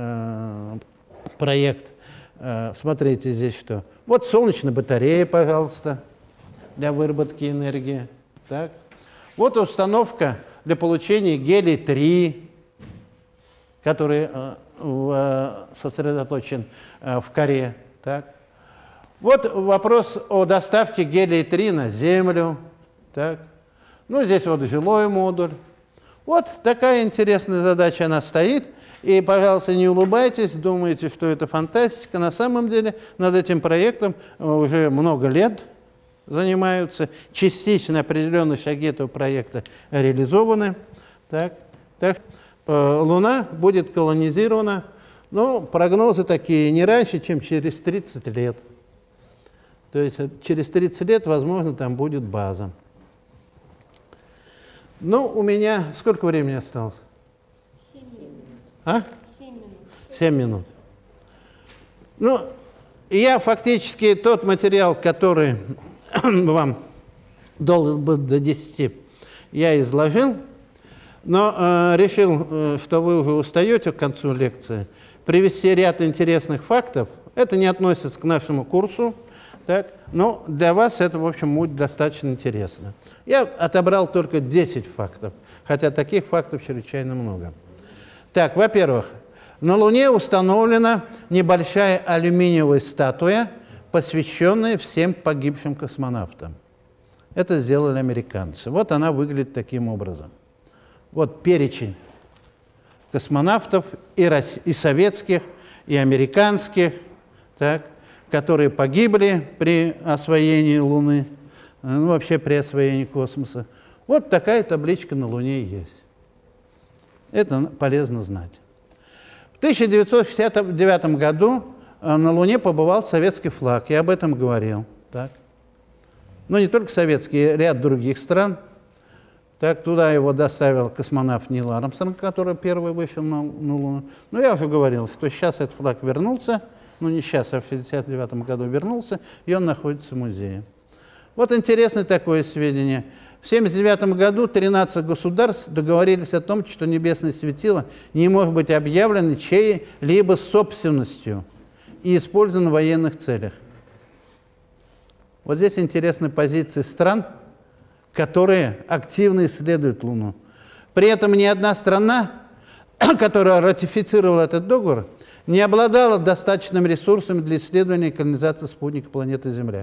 S1: проект, смотрите здесь что. Вот солнечная батарея, пожалуйста, для выработки энергии. Так. Вот установка для получения гелий-3, который сосредоточен в коре. Так. Вот вопрос о доставке гелия-3 на Землю. Так. Ну, здесь вот жилой модуль. Вот такая интересная задача, она стоит. И, пожалуйста, не улыбайтесь, думаете, что это фантастика. На самом деле над этим проектом уже много лет занимаются. Частично определенные шаги этого проекта реализованы. Так. Так. Луна будет колонизирована, но прогнозы такие, не раньше, чем через 30 лет. То есть через 30 лет, возможно, там будет база. Ну, у меня сколько времени осталось?
S2: 7 минут.
S1: А?
S2: 7 минут.
S1: 7 минут. Ну, я фактически тот материал, который вам должен был до 10, я изложил. Но решил, что вы уже устаете к концу лекции, привести ряд интересных фактов. Это не относится к нашему курсу, так, но для вас это, в общем, будет достаточно интересно. Я отобрал только 10 фактов, хотя таких фактов чрезвычайно много. Так, во-первых, на Луне установлена небольшая алюминиевая статуя, посвященная всем погибшим космонавтам. Это сделали американцы. Вот она выглядит таким образом. Вот перечень космонавтов и советских, и американских, так, которые погибли при освоении Луны, ну, вообще при освоении космоса. Вот такая табличка на Луне есть. Это полезно знать. В 1969 году на Луне побывал советский флаг, я об этом говорил. Так. Но не только советский, ряд других стран. Так, туда его доставил космонавт Нил Армстронг, который первый вышел на Луну. Но я уже говорил, что сейчас этот флаг вернулся, ну не сейчас, а в 1969 году вернулся, и он находится в музее. Вот интересное такое сведение. В 1979 году 13 государств договорились о том, что небесное светило не может быть объявлено чьей-либо собственностью и использовано в военных целях. Вот здесь интересны позиции стран, которые активно исследуют Луну. При этом ни одна страна, которая ратифицировала этот договор, не обладала достаточным ресурсом для исследования и колонизации спутника планеты Земля.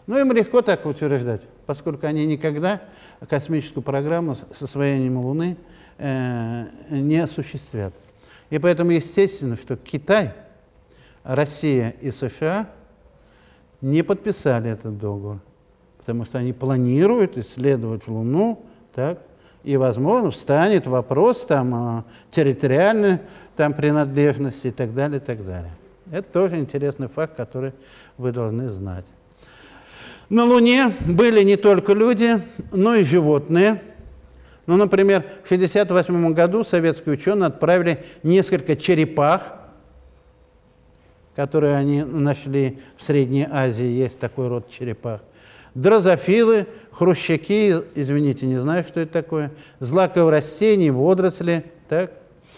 S1: Ну, им легко так утверждать, поскольку они никогда космическую программу с освоением Луны не осуществят. И поэтому естественно, что Китай, Россия и США не подписали этот договор, потому что они планируют исследовать Луну, так, и, возможно, встанет вопрос там, территориальной там, принадлежности и так далее, и так далее. Это тоже интересный факт, который вы должны знать. На Луне были не только люди, но и животные. Ну, например, в 1968 году советские ученые отправили несколько черепах, которые они нашли в Средней Азии, есть такой род черепах. Дрозофилы, хрущаки, извините, не знаю, что это такое, злаковые растения, водоросли. Так.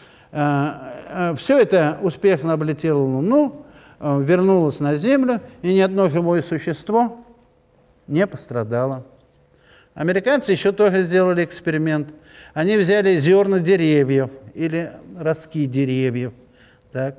S1: Все это успешно облетело Луну, вернулось на Землю, и ни одно живое существо не пострадало. Американцы еще тоже сделали эксперимент. Они взяли зерна деревьев или ростки деревьев. Так.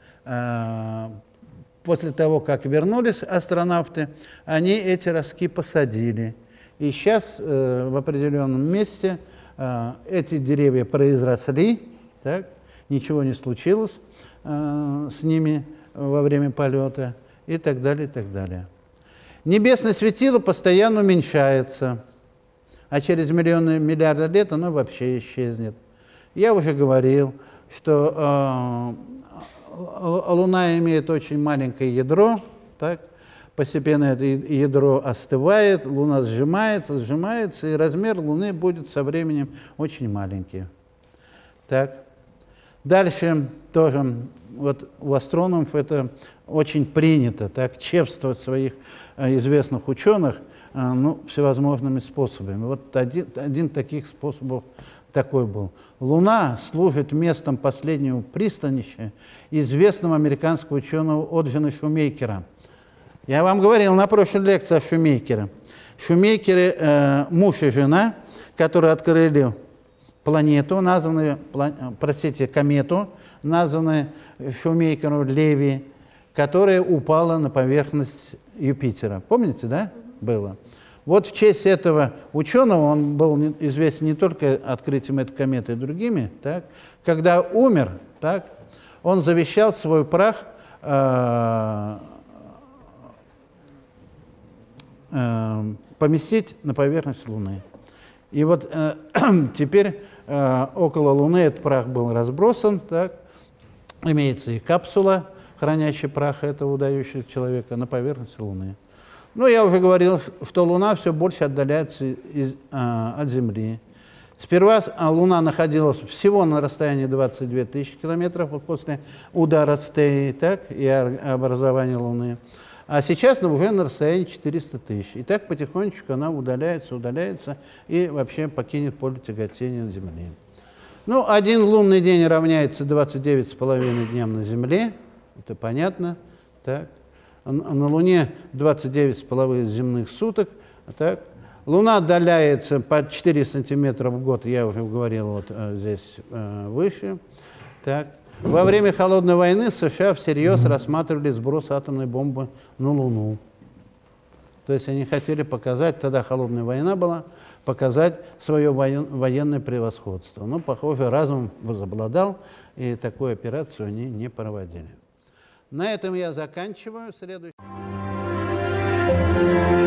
S1: После того, как вернулись астронавты, они эти ростки посадили. И сейчас в определенном месте эти деревья произросли, так, ничего не случилось с ними во время полета и так далее, и так далее. Небесное светило постоянно уменьшается, а через миллиарды лет оно вообще исчезнет. Я уже говорил, что Луна имеет очень маленькое ядро, так? Постепенно это ядро остывает, Луна сжимается, сжимается, и размер Луны будет со временем очень маленький. Так. Дальше тоже вот у астрономов это очень принято, так, чествовать своих известных ученых ну, всевозможными способами. Вот один таких способов такой был. Луна служит местом последнего пристанища известного американского ученого О'Джина Шумейкера. Я вам говорил на прошлой лекции о Шумейкере. Шумейкеры муж и жена, которые открыли планету, названную, комету, названную Шумейкером Леви, которая упала на поверхность Юпитера. Помните, да? Было. Вот в честь этого ученого, он был известен не только открытием этой кометы и другими, так, когда умер, так, он завещал свой прах поместить на поверхность Луны. И вот теперь около Луны этот прах был разбросан, так, имеется и капсула, хранящая прах этого удающего человека на поверхности Луны. Ну, я уже говорил, что Луна все больше отдаляется от Земли. Сперва Луна находилась всего на расстоянии 22 тысячи километров после удара Стеи, так, и образования Луны. А сейчас уже на расстоянии 400 тысяч. И так потихонечку она удаляется и вообще покинет поле тяготения Земли. Ну, один лунный день равняется 29,5 дням на Земле, это понятно, так. На Луне 29,5 земных суток. Так. Луна отдаляется по 4 сантиметра в год, я уже говорил, вот здесь выше. Так. Во время Холодной войны США всерьез рассматривали сброс атомной бомбы на Луну. То есть они хотели показать, тогда Холодная война была, показать свое военное превосходство. Но, похоже, разум возобладал, и такую операцию они не проводили. На этом я заканчиваю. Следующий.